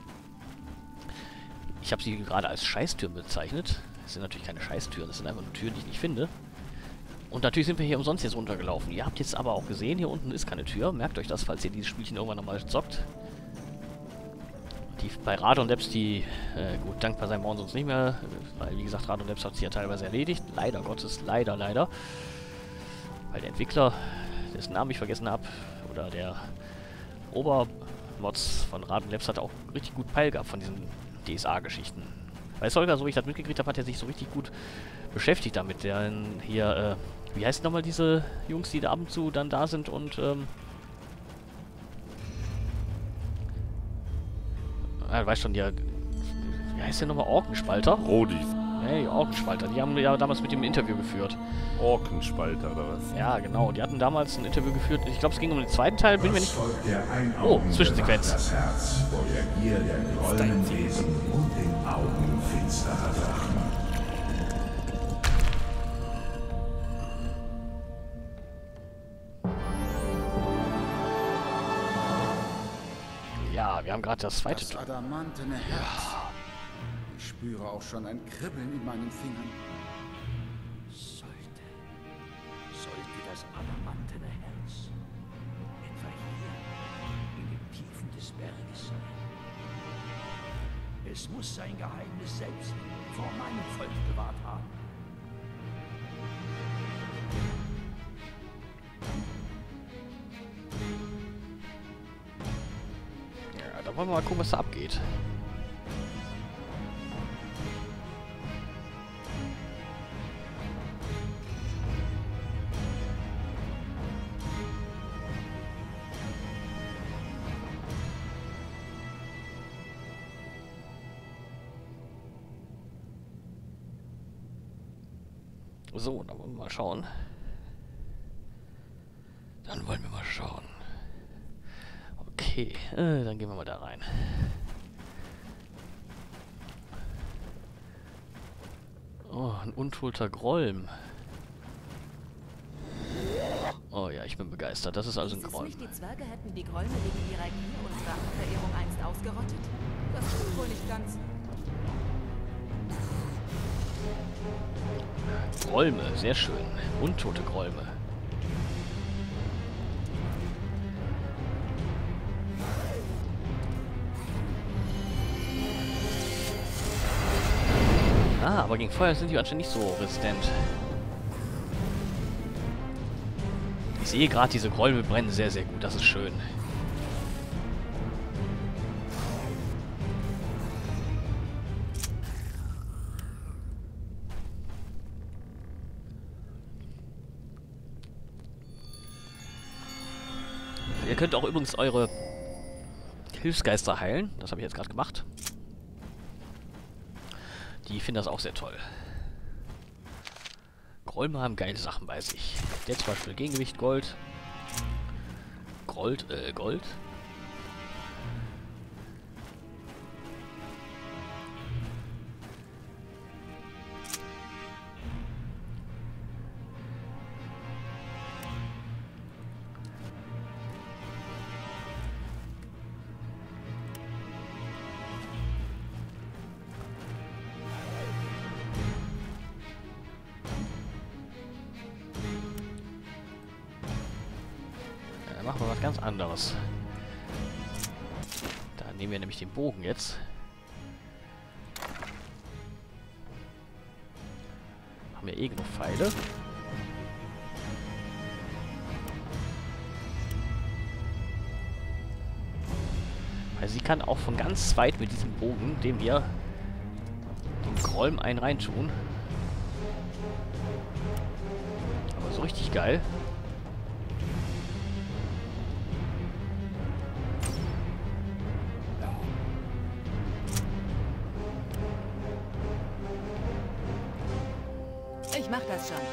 Ich habe sie gerade als Scheißtüren bezeichnet. Das sind natürlich keine Scheißtüren, das sind einfach nur Türen, die ich nicht finde. Und natürlich sind wir hier umsonst jetzt runtergelaufen. Ihr habt jetzt aber auch gesehen, hier unten ist keine Tür. Merkt euch das, falls ihr dieses Spielchen irgendwann nochmal zockt. Die bei Radon Labs, die, äh, gut, dankbar sein brauchen sie uns nicht mehr, weil, wie gesagt, Radon Labs hat sich ja teilweise erledigt. Leider Gottes, leider, leider. Weil der Entwickler, dessen Namen ich vergessen habe, oder der Obermods von Radon Labs hat auch richtig gut Peil gehabt von diesen D S A-Geschichten. Weil Solga, so wie ich das mitgekriegt habe, hat er sich so richtig gut beschäftigt damit. Der hier, äh, wie heißt nochmal diese Jungs, die da ab und zu dann da sind und, ähm, ah, du weißt schon, ja, wie heißt der nochmal? Orkenspalter? Rodis. Hey, Orkenspalter. Die haben ja damals mit dem Interview geführt. Orkenspalter oder was? Ja, genau. Die hatten damals ein Interview geführt. Ich glaube, es ging um den zweiten Teil. Bin mir nicht... Oh, Zwischensequenz. Das Herz vor der Gier der goldenen Wesen und den Augen finsterer Drachen. Ja, wir haben gerade das zweite... Das adamantene Herz. Ich spüre auch schon ein Kribbeln in meinen Fingern. Sollte. Sollte das adamantene Herz etwa hier in den Tiefen des Berges sein? Es muss sein Geheimnis selbst vor meinem Volk bewahren. haben. Ja, da wollen wir mal gucken, was da abgeht. So, dann wollen wir mal schauen. Dann wollen wir mal schauen. Okay, äh, dann gehen wir mal da rein. Oh, ein untoter Grolm. Oh ja, ich bin begeistert. Das ist also ein Hieß es Grolm. nicht, die Zwerge hätten die Grolme wegen ihrer Gier und Drachenverehrung einst ausgerottet? Das stimmt wohl nicht ganz. Grolme, sehr schön. Untote Grolme. Ah, aber gegen Feuer sind die anscheinend nicht so resistent. Ich sehe gerade, diese Grolme brennen sehr, sehr gut. Das ist schön. Ihr könnt auch übrigens eure Hilfsgeister heilen. Das habe ich jetzt gerade gemacht. Die finden das auch sehr toll. Grolme haben geile Sachen bei sich. Der zum Beispiel Gegengewicht Gold. Gold, äh, Gold. Machen wir was ganz anderes. Da nehmen wir nämlich den Bogen jetzt. Haben wir eh genug Pfeile. Weil sie kann auch von ganz weit mit diesem Bogen, dem wir den Grolm einen reintun. Aber so richtig geil. Ich mach das schon.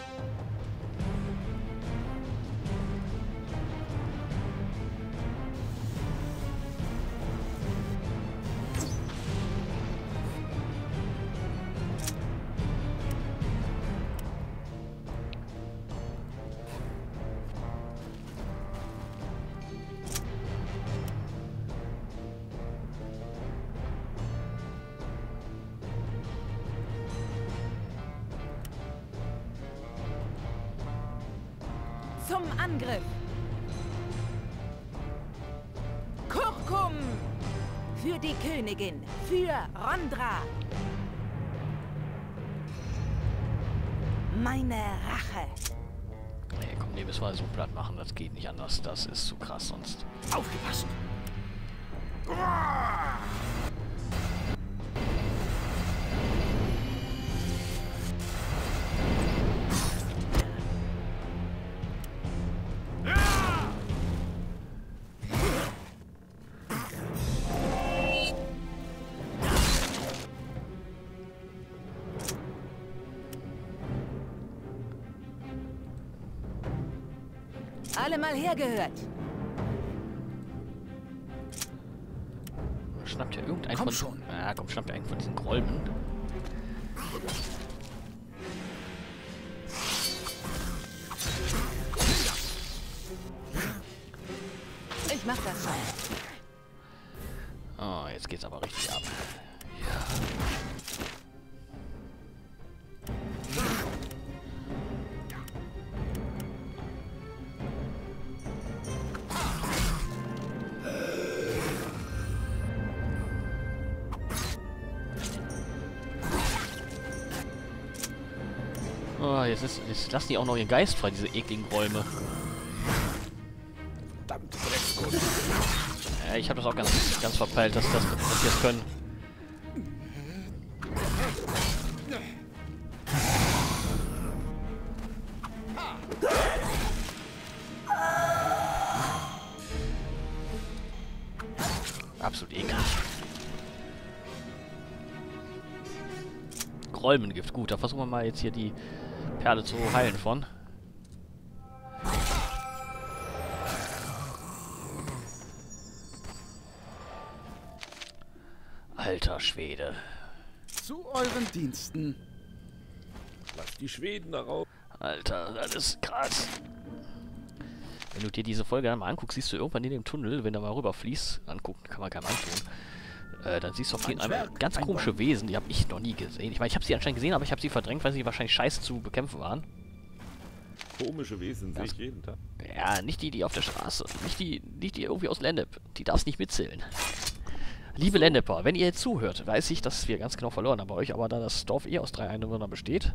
Zum Angriff! Kurkum! Für die Königin! Für Rondra! Meine Rache! Nee, komm, die müssen wir so platt machen. Das geht nicht anders. Das ist zu krass sonst. Aufgepasst! Alle mal hergehört! Schnappt ja irgendein Komm von... schon. Ja, komm, schnappt ja einen von diesen Grolmen. Ich mach das schon. Oh, jetzt geht's aber richtig ab. Ja. Oh, jetzt, ist, jetzt lassen die auch noch ihren Geist frei, diese ekligen Räume. Verdammte Dreckskunden. Ja, ich habe das auch ganz, ganz verpeilt, dass, das, dass die das können. Absolut eklig. Gräumengift, gut, da versuchen wir mal jetzt hier die Perle zu heilen von. Alter Schwede. Zu euren Diensten. Lass die Schweden da raus. Alter, das ist krass. Wenn du dir diese Folge dann mal anguckst, siehst du irgendwann in dem Tunnel, wenn da mal rüberfließt, angucken kann man keinem antun, äh, dann siehst du auf jeden Fall ganz komische Wesen, die habe ich noch nie gesehen. Ich meine, ich habe sie anscheinend gesehen, aber ich habe sie verdrängt, weil sie wahrscheinlich scheiße zu bekämpfen waren. Komische Wesen sehe ich jeden Tag. Ja, nicht die, die auf der Straße. Nicht die, nicht die irgendwie aus Lennep. Die darfst nicht mitzählen. Liebe so. Lenneper, wenn ihr jetzt zuhört, weiß ich, dass wir ganz genau verloren haben bei euch, aber da das Dorf eh aus drei Einwohnern besteht.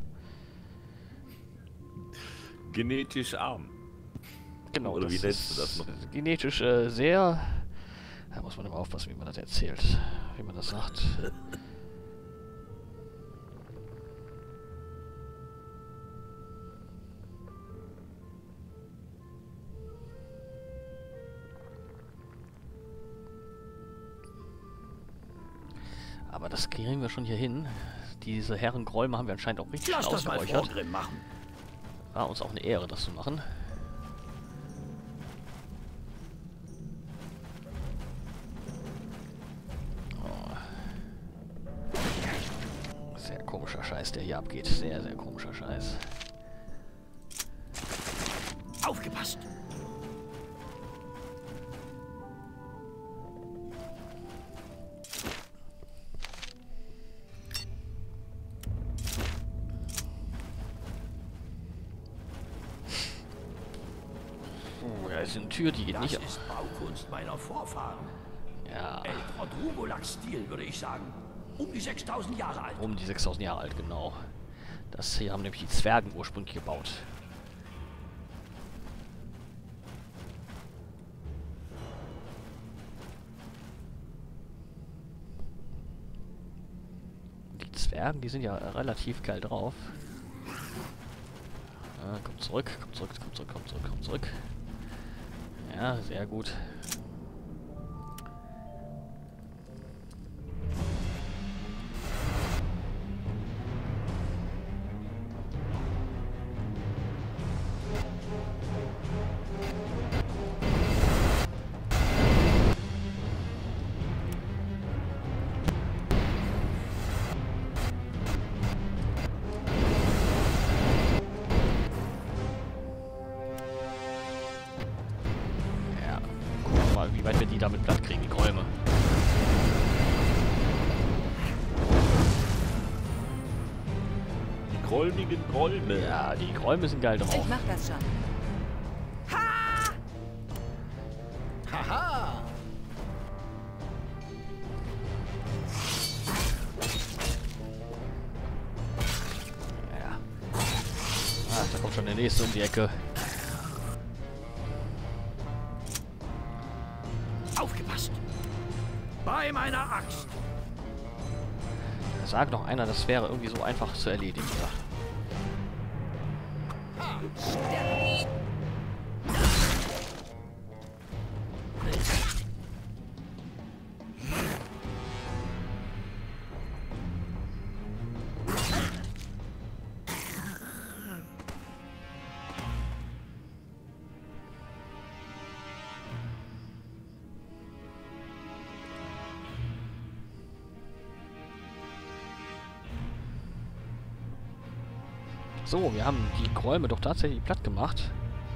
Genetisch arm. Genau, oder das wie nennst du das noch? Genetisch äh, sehr... Da muss man immer aufpassen, wie man das erzählt. Wie man das sagt. Aber das kriegen wir schon hier hin. Diese Herrengräume haben wir anscheinend auch richtig Lass das mal ausgeräuchert. drin machen. War uns auch eine Ehre, das zu machen. Sehr komischer Scheiß, der hier abgeht. Sehr, sehr komischer Scheiß. Aufgepasst! Oh, da ist eine Tür, die geht Das nicht. ist Baukunst meiner Vorfahren. Ja, El Quadrugulax-Stil, würde ich sagen. Um die sechstausend Jahre alt. um die sechstausend Jahre alt, genau. Das hier haben nämlich die Zwergen ursprünglich gebaut. Die Zwergen, die sind ja relativ geil drauf. Ja, kommt zurück, kommt zurück, kommt zurück, kommt zurück, kommt zurück. Ja, sehr gut. Wie weit wir die damit platt kriegen, die Gräume. Die gräumigen Gräume. Ja, die Gräume sind geil drauf. Ich mach das schon. Ha! Haha! Ja. Ah, da kommt schon der nächste um die Ecke. Aufgepasst! Bei meiner Axt! Da sagt noch einer, das wäre irgendwie so einfach zu erledigen. Ja. So, wir haben die Gräume doch tatsächlich platt gemacht.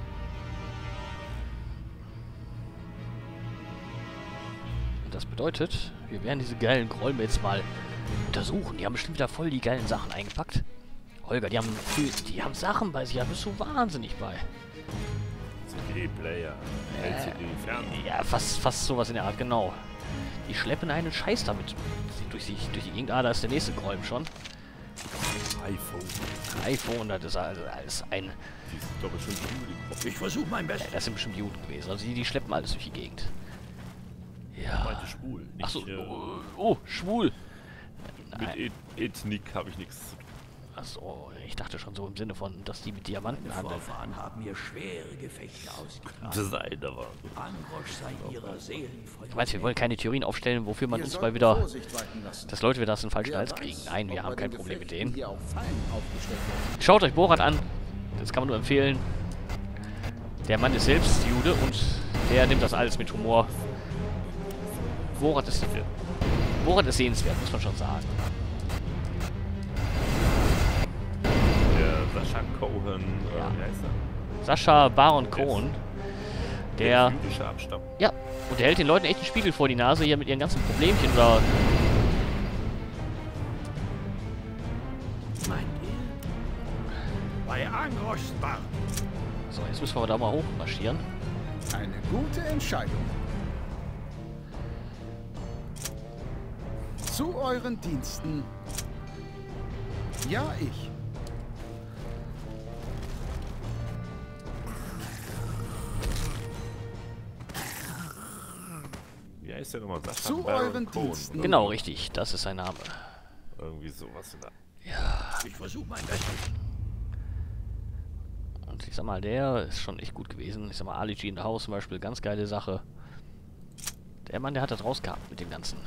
Und das bedeutet, wir werden diese geilen Gräume jetzt mal untersuchen. Die haben bestimmt wieder voll die geilen Sachen eingepackt. Holger, die haben viel, die haben Sachen bei sich, da bist du wahnsinnig bei. C D-Player, L C D-Fernseher. Ja, fast, fast sowas in der Art, genau. Die schleppen einen Scheiß damit durch, sich, durch die Gegend. Ah, da ist der nächste Gräum schon. iPhone. iPhone, das ist also alles ein... Die sind doch bestimmt Juden. Ich versuche mein Ja, Bestes. das sind bestimmt Juden gewesen. Also die, die schleppen alles durch die Gegend. Ich Ja. meinte schwul. Nicht, Achso, äh, oh, oh, schwul. mit Nein. Et Ethnik habe ich nichts zu tun. Achso, ich dachte schon so im Sinne von, dass die mit Diamanten Meine handeln. Vorfahren haben hier schwere Gefechte ausgetragen. Das sei aber. Angrosch sei ihrer Seelenfeuer. Du meinst, wir wollen keine Theorien aufstellen, wofür man Wir uns sollten mal wieder... Vorsicht walten lassen. Dass Leute wir das in falschen Wer Hals weiß, kriegen. Nein, wir ob haben bei kein den Problem mit Gefechten denen. hier auch Fallen aufgestellt werden. Schaut euch Borat an. Das kann man nur empfehlen. Der Mann ist selbst Jude und der nimmt das alles mit Humor. Borat ist, Borat ist sehenswert, muss man schon sagen. Der Sascha Cohen, äh, Ja. wie heißt er? Sascha Baron Cohen, der... jüdische Abstammung. Ja, und der hält den Leuten echt einen Spiegel vor die Nase hier mit ihren ganzen Problemchen oder... Meint ihr? Bei Angroschs Bar. So, jetzt müssen wir da mal hochmarschieren. Eine gute Entscheidung. Zu euren Diensten. Ja, ich. Wie heißt der nochmal? Sascha Zu Baron euren Cohen, Diensten. oder? Genau, richtig. Das ist sein Name. Irgendwie sowas in der. Ich versuche mein Bestes. Und ich sag mal, der ist schon echt gut gewesen. Ich sag mal, Ali G in the House zum Beispiel, ganz geile Sache. Der Mann, der hat das rausgehabt mit dem Ganzen.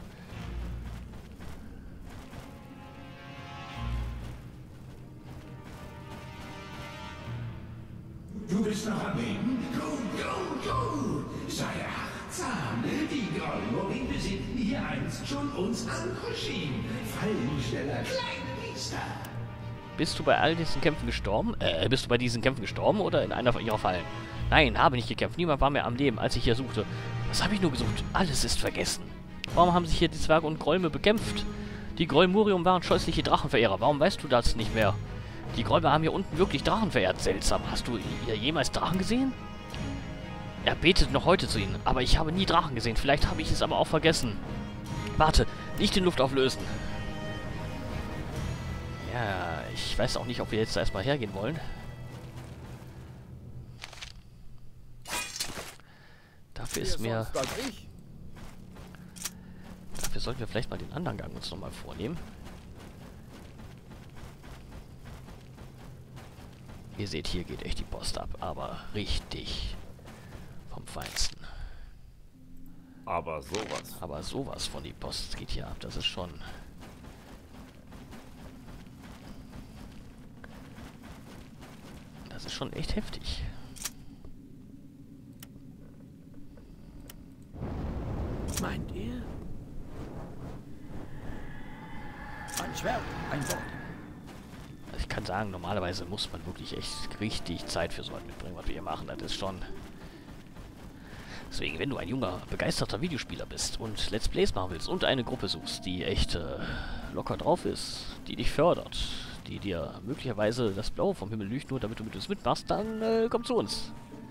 Du bist noch am Leben? Gut, gut, gut. Sei achtsam. Die Grollmorin besiegten hier einst schon uns Angroschin. Fallensteller, Kleinbiester. Bist du bei all diesen Kämpfen gestorben? Äh, bist du bei diesen Kämpfen gestorben oder in einer ihrer Fallen? Nein, habe nicht gekämpft. Niemand war mehr am Leben, als ich hier suchte. Was habe ich nur gesucht? Alles ist vergessen. Warum haben sich hier die Zwerge und Grolme bekämpft? Die Grollmurium waren scheußliche Drachenverehrer. Warum weißt du das nicht mehr? Die Gräuber haben hier unten wirklich Drachen verehrt. Seltsam. Hast du hier jemals Drachen gesehen? Er betet noch heute zu ihnen, aber ich habe nie Drachen gesehen. Vielleicht habe ich es aber auch vergessen. Warte, nicht in Luft auflösen. Ja, ich weiß auch nicht, ob wir jetzt erstmal hergehen wollen. Dafür ist mir... Sonst als ich. Dafür sollten wir vielleicht mal den anderen Gang uns nochmal vornehmen. Ihr seht, hier geht echt die Post ab, aber richtig vom Feinsten. Aber sowas. Aber sowas von die Post geht hier ab, das ist schon... Das ist schon echt heftig. Meint ihr? Ein Schwert, ein Wort. Also ich kann sagen, normalerweise muss man wirklich echt richtig Zeit für so was mitbringen, was wir hier machen. Das ist schon... Deswegen, wenn du ein junger, begeisterter Videospieler bist und Let's Plays machen willst und eine Gruppe suchst, die echt äh, locker drauf ist, die dich fördert, die dir möglicherweise das Blaue vom Himmel lügt, nur damit du mit uns mitmachst, dann äh, komm zu uns.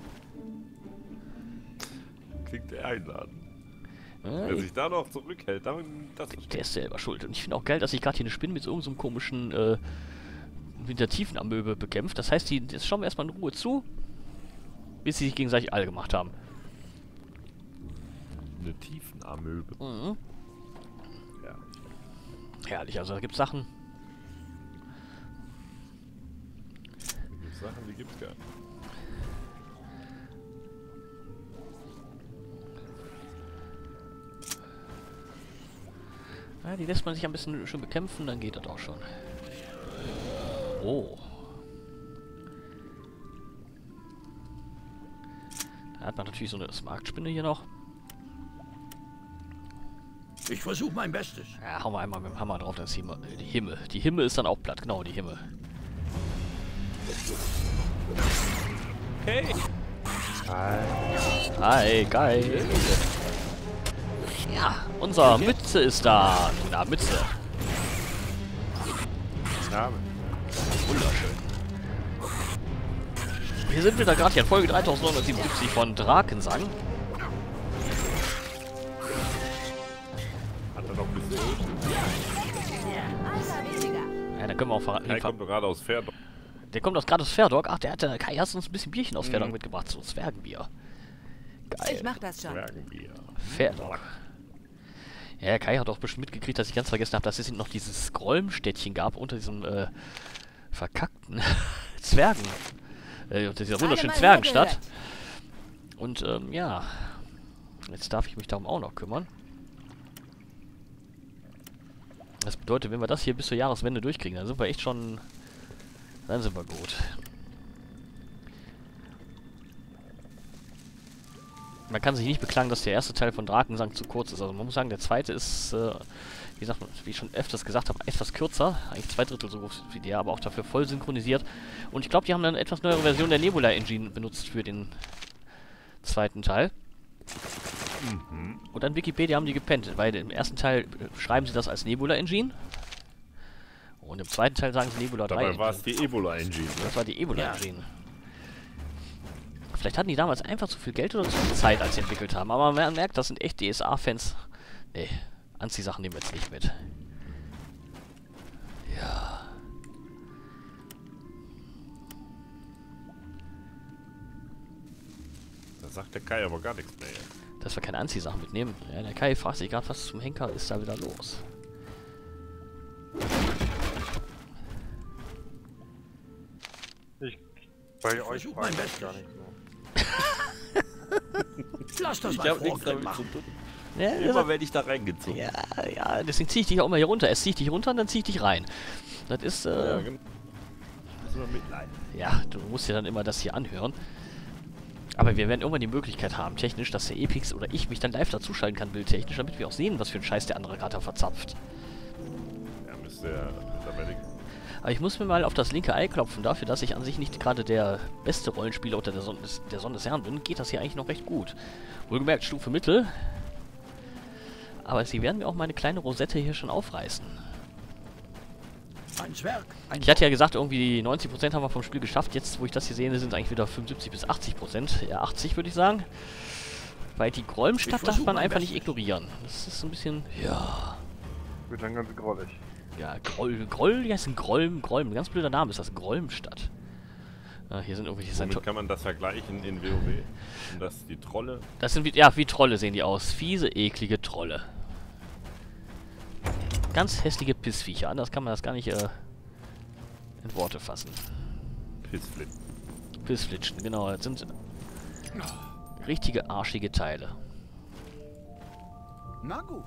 Klingt der einladen. Äh, Wer sich da noch zurückhält, dann das ist der ist selber schuld. Und ich finde auch geil, dass ich gerade hier eine Spinne mit so irgendeinem komischen äh, Wintertiefenamöbe bekämpft. Das heißt, die, jetzt schauen wir erstmal in Ruhe zu, bis sie sich gegenseitig alle gemacht haben. eine Tiefenamöbe. Mhm. Ja. Herrlich, also da gibt es Sachen. Die Sachen, die gibt's gar nicht. Ja, die lässt man sich ein bisschen schön bekämpfen, dann geht das auch schon. Oh. Da hat man natürlich so eine Smaragdspinne hier noch. Ich versuche mein Bestes. Ja, hauen wir einmal mit dem Hammer drauf, dann ist die Himmel. Die Himmel, die Himmel ist dann auch platt, genau, die Himmel. Hey! Hi, geil. Ja, unser Mütze ist da. Na, Mütze. Name. Wunderschön. Hier sind wir da gerade hier in Folge dreitausendneunhundertsiebenundsiebzig von Drakensang. Hat er noch Pistole? Alter, weniger. Ja, dann können können wir auch verraten. Der kommt doch gerade aus Ferdok. Der kommt aus gerade aus Ferdok. Ach, der hatte Kai, hast uns ein bisschen Bierchen aus Mhm. Ferdok mitgebracht, so Zwergenbier. Geil. Ich mach das schon. Zwergenbier. Ferdok. Ja, Kai hat auch bestimmt mitgekriegt, dass ich ganz vergessen habe, dass es noch dieses Scrollm-Städtchen gab unter diesem äh, verkackten Zwergen. Äh, unter dieser wunderschönen Alle mal Zwergenstadt. hergehört. Und ähm, ja, jetzt darf ich mich darum auch noch kümmern. Das bedeutet, wenn wir das hier bis zur Jahreswende durchkriegen, dann sind wir echt schon... Dann sind wir gut. Man kann sich nicht beklagen, dass der erste Teil von Drakensang zu kurz ist. Also man muss sagen, der zweite ist, äh, wie gesagt, wie ich schon öfters gesagt habe, etwas kürzer. Eigentlich zwei Drittel so groß wie der, aber auch dafür voll synchronisiert. Und ich glaube, die haben eine etwas neuere Version der Nebula Engine benutzt für den zweiten Teil. Mhm. Und an Wikipedia haben die gepennt, weil im ersten Teil äh, schreiben sie das als Nebula Engine. Und im zweiten Teil sagen sie Nebula drei. Dabei war es die Ebola Engine, ne? Das war die Ebola Engine. Vielleicht hatten die damals einfach zu viel Geld oder zu viel Zeit, als sie entwickelt haben. Aber man merkt, das sind echt D S A-Fans. Nee, Anziehsachen nehmen wir jetzt nicht mit. Ja. Da sagt der Kai aber gar nichts mehr. Dass wir keine Anziehsachen mitnehmen. Ja, der Kai fragt sich gerade, was zum Henker ist da wieder los. Ich, bei euch versuch frage mein ich Bestes. gar nicht so. Lass das Ich mal hab nichts Vorgriff damit zu machen. tun. Ja, Immer werde ich da reingezogen. ja, ja, deswegen ziehe ich dich auch immer hier runter. Erst ziehe ich dich runter und dann ziehe ich dich rein. Das ist, Ja, äh... genau. Müssen wir mitleiden. Ja, du musst dir dann immer das hier anhören. Aber wir werden irgendwann die Möglichkeit haben, technisch, dass der Epix oder ich mich dann live dazuschalten kann, bildtechnisch, damit wir auch sehen, was für ein Scheiß der andere gerade verzapft. Ja, müsste ja mittlerweile. Aber ich muss mir mal auf das linke Ei klopfen, dafür, dass ich an sich nicht gerade der beste Rollenspieler unter der Sonne des, der Sonne des Herrn bin, geht das hier eigentlich noch recht gut. Wohlgemerkt, Stufe Mittel. Aber sie werden mir auch meine kleine Rosette hier schon aufreißen. Ein Zwerg. Ein Ich hatte ja gesagt, irgendwie neunzig Prozent haben wir vom Spiel geschafft. Jetzt, wo ich das hier sehe, sind es eigentlich wieder fünfundsiebzig bis achtzig Prozent. Ja, achtzig würde ich sagen. Weil die Grolmstadt Ich darf versuch man mein einfach nicht Bestes. ignorieren. Das ist ein bisschen... Ja... Wird dann ganz grollig. Ja, Groll... Groll... Ja, ist ein Grolm... Grolm. Ein ganz blöder Name ist das. Grolmstadt. Ja, hier sind irgendwelche... Womit kann man das vergleichen in WoW? Und das die Trolle? Das sind wie... Ja, wie Trolle sehen die aus. Fiese, eklige Trolle. Ganz hässliche Pissviecher. Anders kann man das gar nicht, äh... in Worte fassen. Pissflit. Pissflitschen, genau. Das sind... richtige arschige Teile. Na gut.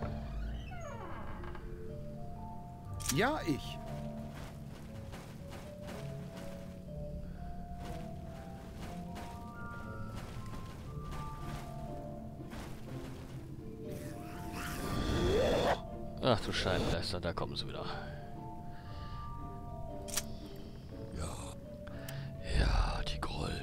Ja, ich. Ach du Scheibenkleister, da kommen sie wieder. Ja. Ja, die Grolme.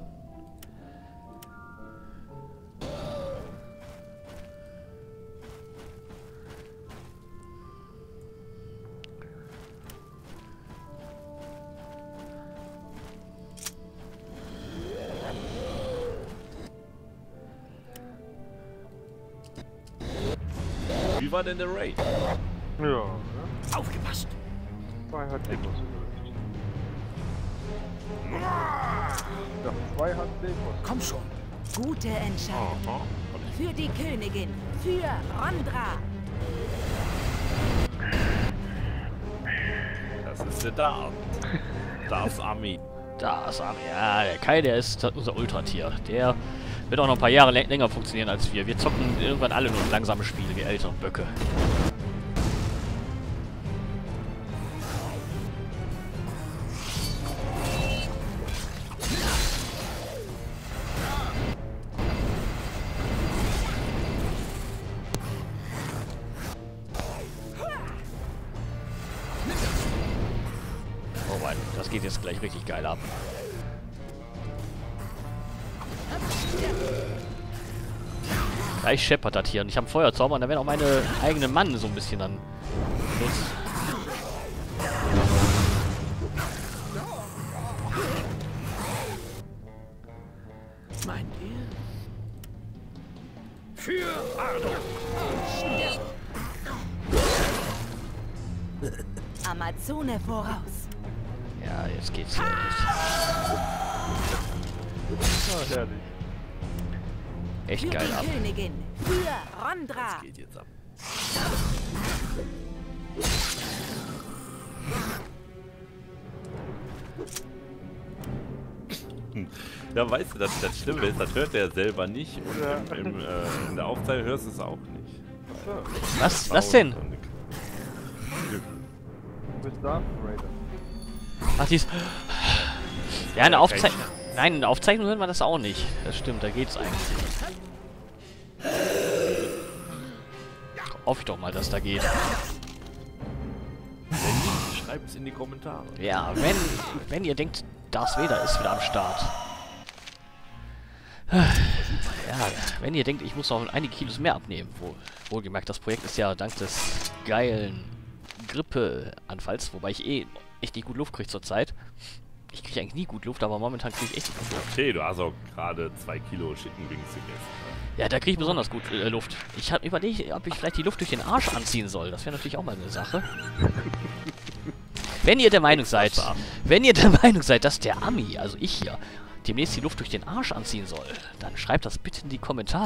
Wie war denn der Raid? Ja, ne? Aufgepasst. Zwei hat Demos gelöst. Ja, zwei hat Demos. Komm schon. Gute Entscheidung. Aha. Für die Königin. Für Rondra. Das ist der Darth. Darth Armin. Da ist er. Ja, der Kai, der ist unser Ultratier. Der wird auch noch ein paar Jahre lä- länger funktionieren als wir. Wir zocken irgendwann alle nur langsame Spiele, die älteren Böcke. Oh Mann, das geht jetzt gleich richtig geil ab. Gleich scheppert das hier. Und ich habe einen Feuerzauber und da werden auch meine eigenen Mann so ein bisschen dann benutzt. Meint ihr? Für Ardo. Amazone voraus. Ja, jetzt geht's ja nicht. Ah, herrlich. Echt Für geil die ab. Königin. Für Rondra. Geht jetzt ab. Ja, weißt du, das, das Schlimme ist, das hört er selber nicht. Oder im, äh, in der Aufzeichnung hörst du es auch nicht. So, Was? Was denn? du bist da, Raider. Ach, dies. Ja, in der Aufzeichnung. Nein, in der Aufzeichnung hört man das auch nicht. Das stimmt, da geht's eigentlich. Hoffe ich doch mal, dass da geht. Schreibt es in die Kommentare. Ja, wenn, wenn ihr denkt, Darth Vader ist wieder am Start. Ja, wenn ihr denkt, ich muss noch einige Kilos mehr abnehmen. Wohl, wohlgemerkt, das Projekt ist ja dank des geilen Grippeanfalls, wobei ich eh echt nicht gut Luft kriege zurzeit. Ich kriege eigentlich nie gut Luft, aber momentan kriege ich echt nicht gut Luft. Okay, du hast auch gerade zwei Kilo Chicken Wings gegessen. Ja, da kriege ich besonders gut äh, Luft. Ich habe überlegt, ob ich vielleicht die Luft durch den Arsch anziehen soll. Das wäre natürlich auch mal eine Sache. Wenn ihr der Meinung seid, wenn ihr der Meinung seid, dass der Ami, also ich hier, demnächst die Luft durch den Arsch anziehen soll, dann schreibt das bitte in die Kommentare.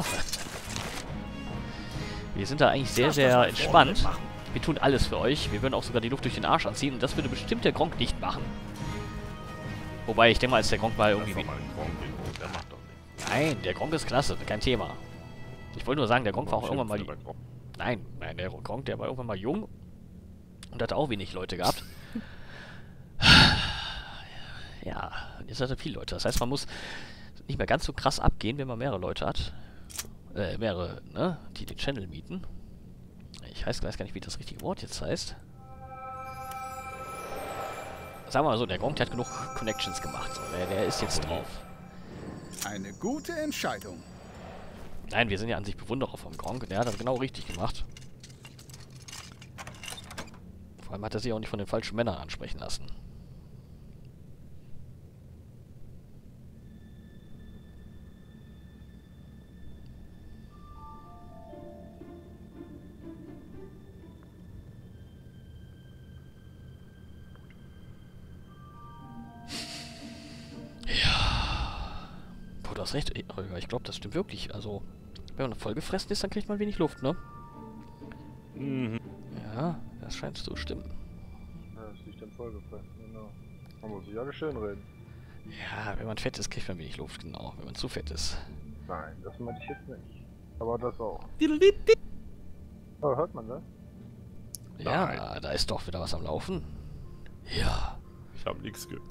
Wir sind da eigentlich sehr, sehr entspannt. Wir tun alles für euch. Wir würden auch sogar die Luft durch den Arsch anziehen und das würde bestimmt der Gronk nicht machen. Wobei, ich denke mal, als der Gronk mal irgendwie... Der macht doch nichts. Nein, der Gronk ist klasse, kein Thema. Ich wollte nur sagen, der Gronk war auch irgendwann mal... Schimpft der Gronk? Nein, nein, der Gronk, der war irgendwann mal jung und hat auch wenig Leute gehabt. Ja, jetzt hat er viele Leute. Das heißt, man muss nicht mehr ganz so krass abgehen, wenn man mehrere Leute hat. Äh, mehrere, ne? Die den Channel mieten. Ich weiß, weiß gar nicht, wie das richtige Wort jetzt heißt. Sagen wir mal so, der Gronk, der hat genug Connections gemacht. So, der, der ist jetzt drauf. Eine gute Entscheidung. Nein, wir sind ja an sich Bewunderer vom Gronk. Der hat das genau richtig gemacht. Vor allem hat er sich auch nicht von den falschen Männern ansprechen lassen. Du hast recht, ich glaube, das stimmt wirklich. Also, wenn man voll gefressen ist, dann kriegt man wenig Luft, ne? Mhm. Ja, das scheint zu stimmen. Ja, das liegt dann vollgefressen, genau. Man muss sich alle schön reden. Ja, wenn man fett ist, kriegt man wenig Luft, genau. Wenn man zu fett ist. Nein, das meinte ich jetzt nicht. Aber das auch. Oh, hört man das? Ja, Nein. da ist doch wieder was am Laufen. Ja. Ich habe nichts gehört.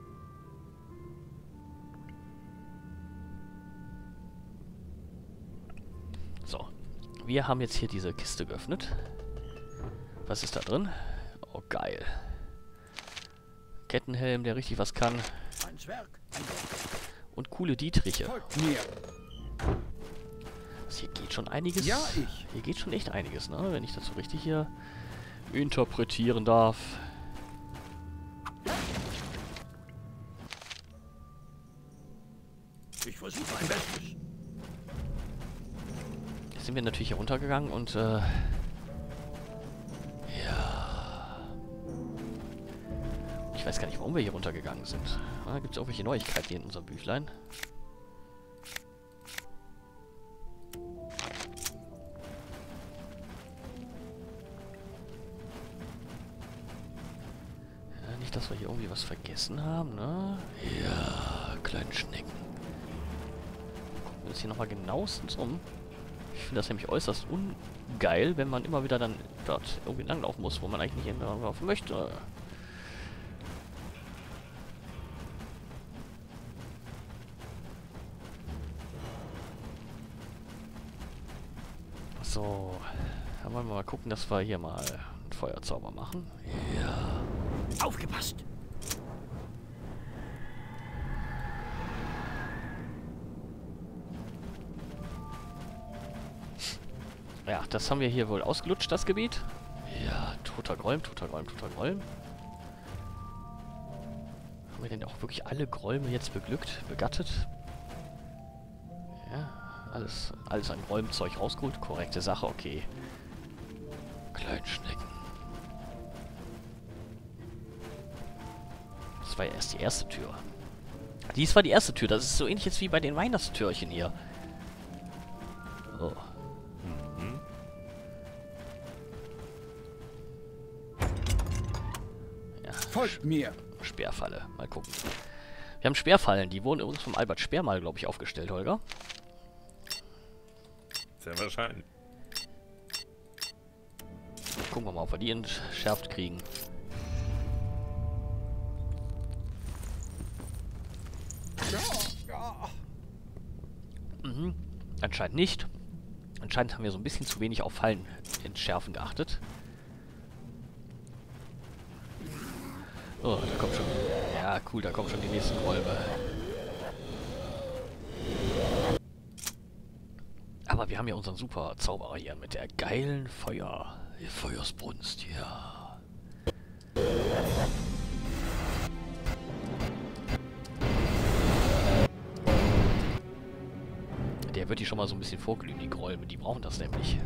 So. Wir haben jetzt hier diese Kiste geöffnet. Was ist da drin? Oh, geil. Kettenhelm, der richtig was kann. Ein Zwerg. Ein Und coole Dietriche. Folgt mir. Also hier geht schon einiges. Ja, ich. Hier geht schon echt einiges, ne? Wenn ich das so richtig hier interpretieren darf. Ich versuche mein Bestes. Jetzt sind wir natürlich hier runtergegangen und äh, ja. Ich weiß gar nicht, warum wir hier runtergegangen sind. Ah, gibt es irgendwelche Neuigkeiten hier in unserem Büchlein? Ja, nicht, dass wir hier irgendwie was vergessen haben, ne? Ja, kleinen Schnecken. Gucken wir uns hier nochmal genauestens um. Ich finde das nämlich äußerst ungeil, wenn man immer wieder dann dort irgendwie langlaufen muss, wo man eigentlich nicht langlaufen möchte. So, dann wollen wir mal gucken, dass wir hier mal einen Feuerzauber machen. Ja. Aufgepasst! Ja, das haben wir hier wohl ausgelutscht, das Gebiet. Ja, toter Grolm, toter Grolm, toter Grolm. Haben wir denn auch wirklich alle Grolme jetzt beglückt, begattet? Ja, alles, alles an Grolmzeug rausgeholt. Korrekte Sache, okay. Kleinschnecken. war ja erst die erste Tür. Dies war die erste Tür. Das ist so ähnlich jetzt wie bei den Weihnachtstürchen hier. Oh. Mhm. Ja. Folgt mir. Speerfalle. Mal gucken. Wir haben Speerfallen. Die wurden übrigens vom Albert Speer mal, glaube ich, aufgestellt, Holger. Sehr wahrscheinlich. Gucken wir mal, ob wir die entschärft kriegen. Mhm. Anscheinend nicht. Anscheinend haben wir so ein bisschen zu wenig auf Fallen entschärfen geachtet. Oh, da kommt schon... Ja, cool, da kommen schon die nächsten Räume. Aber wir haben ja unseren super Zauberer hier mit der geilen Feuer... Feuersbrunst, ja. Der wird die schon mal so ein bisschen vorglühen, die Gräume. Die brauchen das nämlich.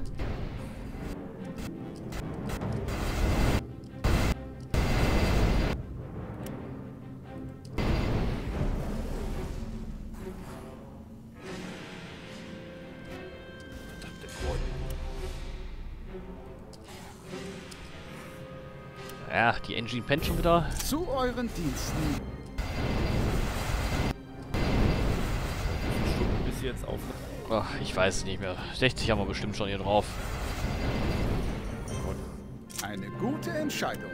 Ja, die Engine pennt schon wieder. Zu euren Diensten. Stunden bis jetzt auf. Ach, ich weiß es nicht mehr. sechzig haben wir bestimmt schon hier drauf. Eine gute Entscheidung.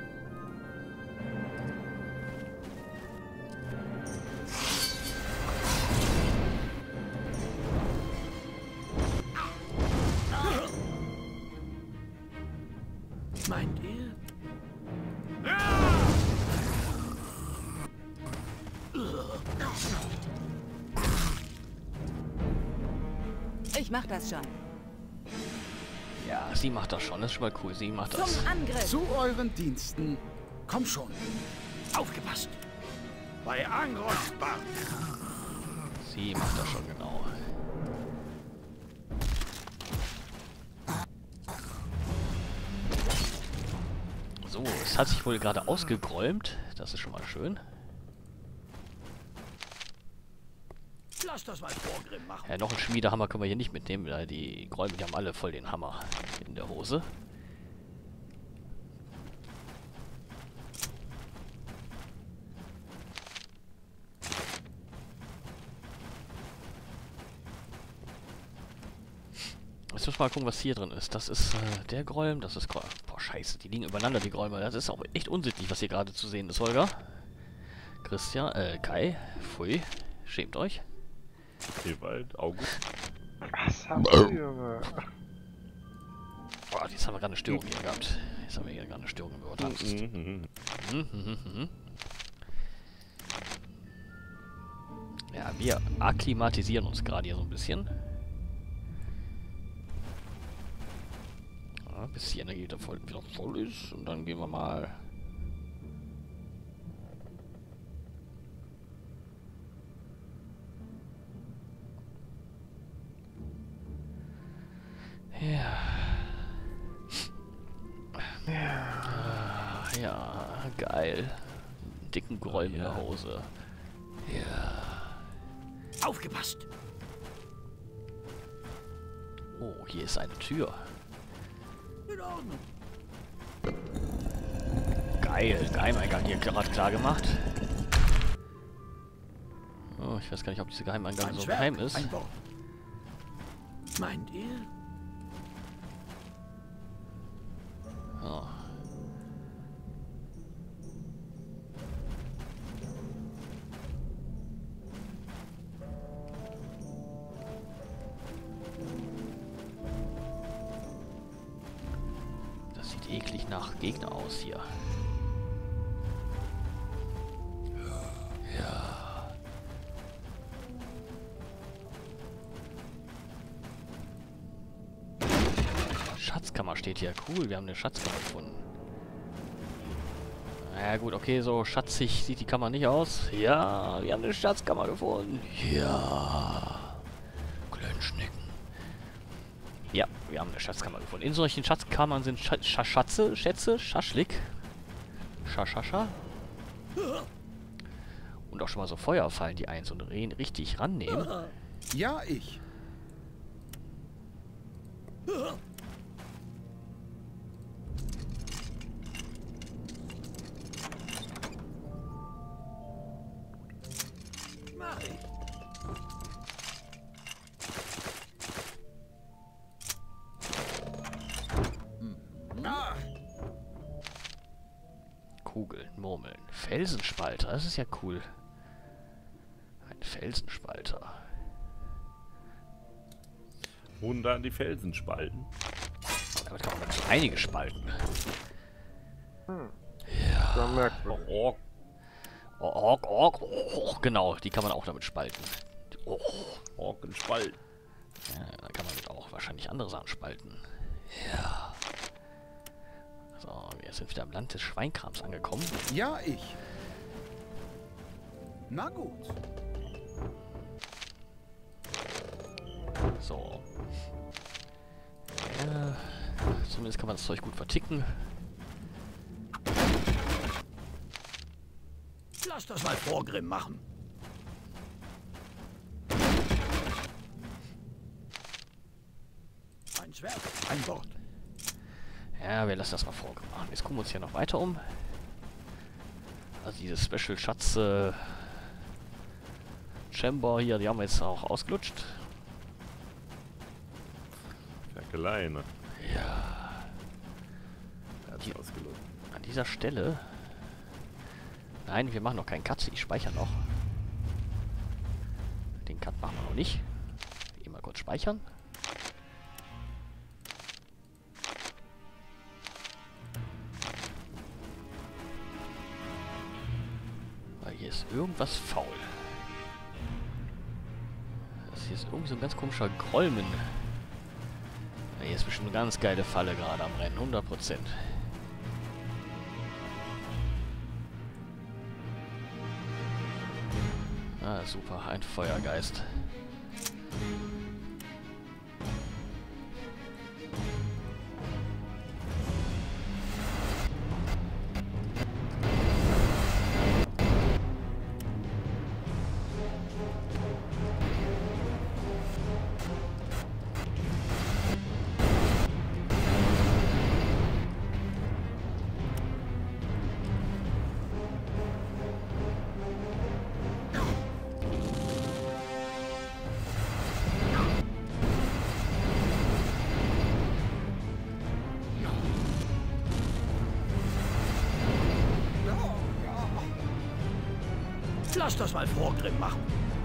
Meint ihr? Ich mach das schon. Ja, sie macht das schon. Das ist schon mal cool. Sie macht das. Zum Angriff. Zu euren Diensten. Komm schon. Aufgepasst! Bei Angriffsbar! Sie macht das schon, genau. So, es hat sich wohl gerade ausgeräumt. Das ist schon mal schön. Lass das mal Vorgrimm machen. Ja, noch einen Schmiedehammer können wir hier nicht mitnehmen. Weil die Gräume, die haben alle voll den Hammer in der Hose. Jetzt müssen wir mal gucken, was hier drin ist. Das ist äh, der Gräum, das ist... Boah, scheiße, die liegen übereinander, die Gräume. Das ist auch echt unsittlich, was hier gerade zu sehen ist, Holger. Christian, äh, Kai, pfui, schämt euch. Ewald, August. Was hast du, Junge? Boah, jetzt haben wir gerade eine Störung hier gehabt. Jetzt haben wir hier gerade eine Störung im Wort. Mhm. Mhm, mhm, mhm. Ja, wir akklimatisieren uns gerade hier so ein bisschen. Ja, bis die Energie wieder voll, wieder voll ist. Und dann gehen wir mal... Ja. Ja, ja, geil. Dicken Gräum in der Hose. Ja. Aufgepasst! Oh, hier ist eine Tür. In Ordnung. Geil, Geheimeingang hier gerade klar gemacht. Oh, ich weiß gar nicht, ob dieser Geheimeingang so Schwert geheim ist. einbauen. Meint ihr? Oh. Das sieht eklig nach Gegner aus hier. Ja. Schatzkammer steht hier. Cool, wir haben eine Schatzkammer gefunden. Ja gut, okay, so schatzig sieht die Kammer nicht aus. Ja, wir haben eine Schatzkammer gefunden. Ja. Kleinen Schnecken. Ja, wir haben eine Schatzkammer gefunden. In solchen Schatzkammern sind Sch Sch Schatze, Schätze, Schaschlik. Schaschascha. Und auch schon mal so Feuerfallen, die einen so richtig rannehmen. Ja, ich. Mach ich. Kugeln, Murmeln. Felsenspalter, das ist ja cool. Ein Felsenspalter. hundert an die Felsen spalten. Damit kann man ganz einige spalten. Hm. Ja. Da merkt man. Oh, Oh, Ork, Ork, oh, genau, die kann man auch damit spalten. Oh, Ork und Spalten. ja, da kann man damit auch wahrscheinlich andere Sachen spalten. Ja. So, wir sind wieder im Land des Schweinkrams angekommen. Ja, ich. Na gut. So. Ja, zumindest kann man das Zeug gut verticken. Lass das mal Vorgrimm machen. Ein Schwert, ein Wort. Ja, wir lassen das mal vorgemacht. Jetzt gucken wir uns hier noch weiter um. Also diese Special Schatz äh, Chamber hier, die haben wir jetzt auch ausgelutscht. Ferkeleien. Ja. Er hat Die- sich ausgelöst. An dieser Stelle. Nein, wir machen noch keinen Cut. Ich speichere noch. Den Cut machen wir noch nicht. Hier mal kurz speichern. Weil hier ist irgendwas faul. Das hier ist irgendwie so ein ganz komischer Grolmen. Ja, hier ist bestimmt eine ganz geile Falle gerade am Rennen. hundert Prozent. Ah, super. Ein Feuergeist. Lass das mal Vorgrimm machen.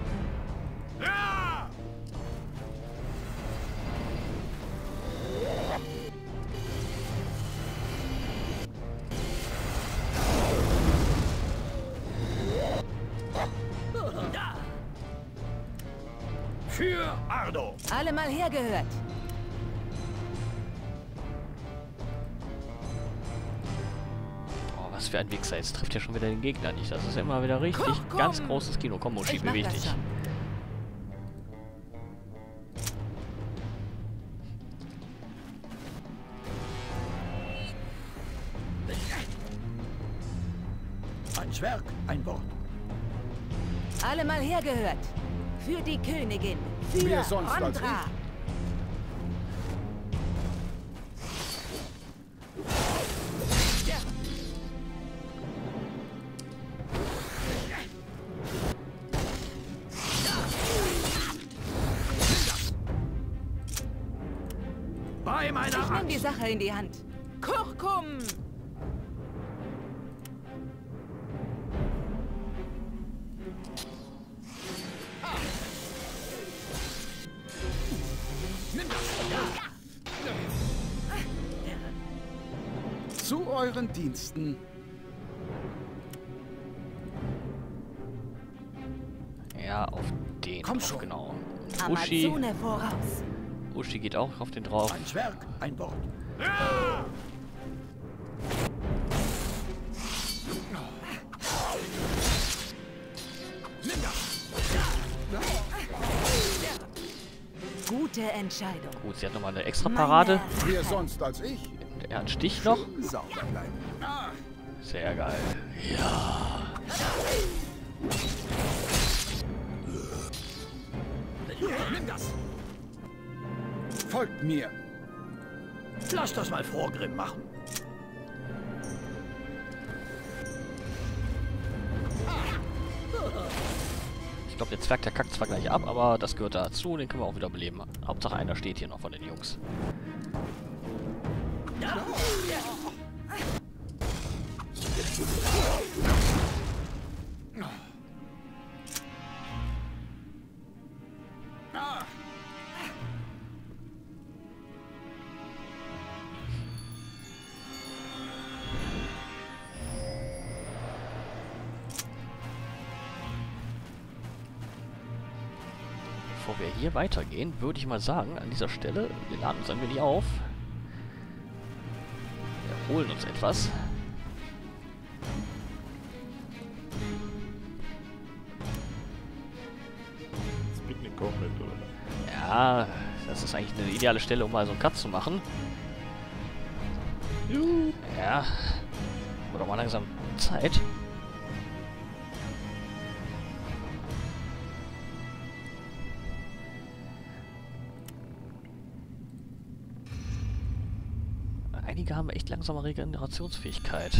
Da. Für Ardo. Alle mal hergehört. Oh, was für ein Wichser. Jetzt trifft er schon wieder den Gegner nicht. Das ist ja immer wieder richtig Komm, komm. ganz großes Kino. Komm, Moshi, Ich mach beweg das dich. schon. Ein Zwerg, ein Wort. Alle mal hergehört. Für die Königin. Für Wer sonst als Rondra. Bei meiner Ich nehme die Axt. Sache in die Hand. Kurkum! Zu euren Diensten. Ja, auf den Komm drauf, schon. genau. Uschi, Amazone voraus. Uschi geht auch auf den drauf. Ein Zwerg, ein Wort. Gute Entscheidung. Gut, sie hat nochmal eine extra Parade. Meine Wer sonst als ich? Er hat einen Stich noch. Sauber bleiben. Sehr geil. Ja. Folgt mir. Lass das mal Vorgrim machen. Ich glaube, der Zwerg, der kackt zwar gleich ab, aber das gehört dazu, den können wir auch wieder beleben. Hauptsache einer steht hier noch von den Jungs. Bevor wir hier weitergehen, würde ich mal sagen, an dieser Stelle, wir laden uns ein wenig auf. Wir holen uns etwas. Das Picknick kommt mit, oder? Ja, das ist eigentlich eine ideale Stelle, um mal so einen Cut zu machen. Juhu. Ja, wird doch mal langsam Zeit. Einige haben echt langsame Regenerationsfähigkeit.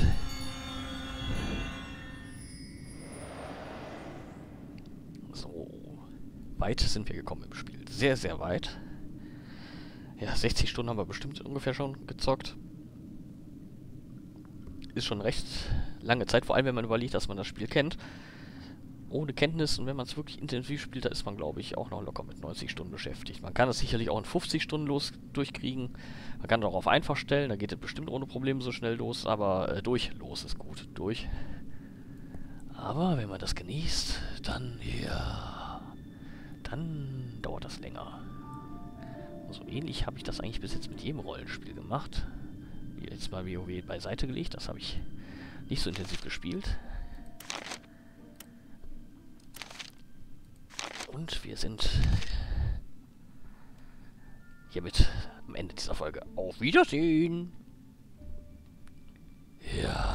So. Weit sind wir gekommen im Spiel. Sehr, sehr weit. Ja, sechzig Stunden haben wir bestimmt ungefähr schon gezockt. Ist schon recht lange Zeit, vor allem wenn man überlegt, dass man das Spiel kennt. Ohne Kenntnis, und wenn man es wirklich intensiv spielt, da ist man, glaube ich, auch noch locker mit neunzig Stunden beschäftigt. Man kann es sicherlich auch in fünfzig Stunden los durchkriegen. Man kann es auch auf einfach stellen, da geht es bestimmt ohne Probleme so schnell los, aber äh, durch, los ist gut, durch. Aber wenn man das genießt, dann, ja, dann dauert das länger. So ähnlich habe ich das eigentlich bis jetzt mit jedem Rollenspiel gemacht. Jetzt mal WoW beiseite gelegt, das habe ich nicht so intensiv gespielt. Und wir sind hiermit am Ende dieser Folge. Auf Wiedersehen! Ja.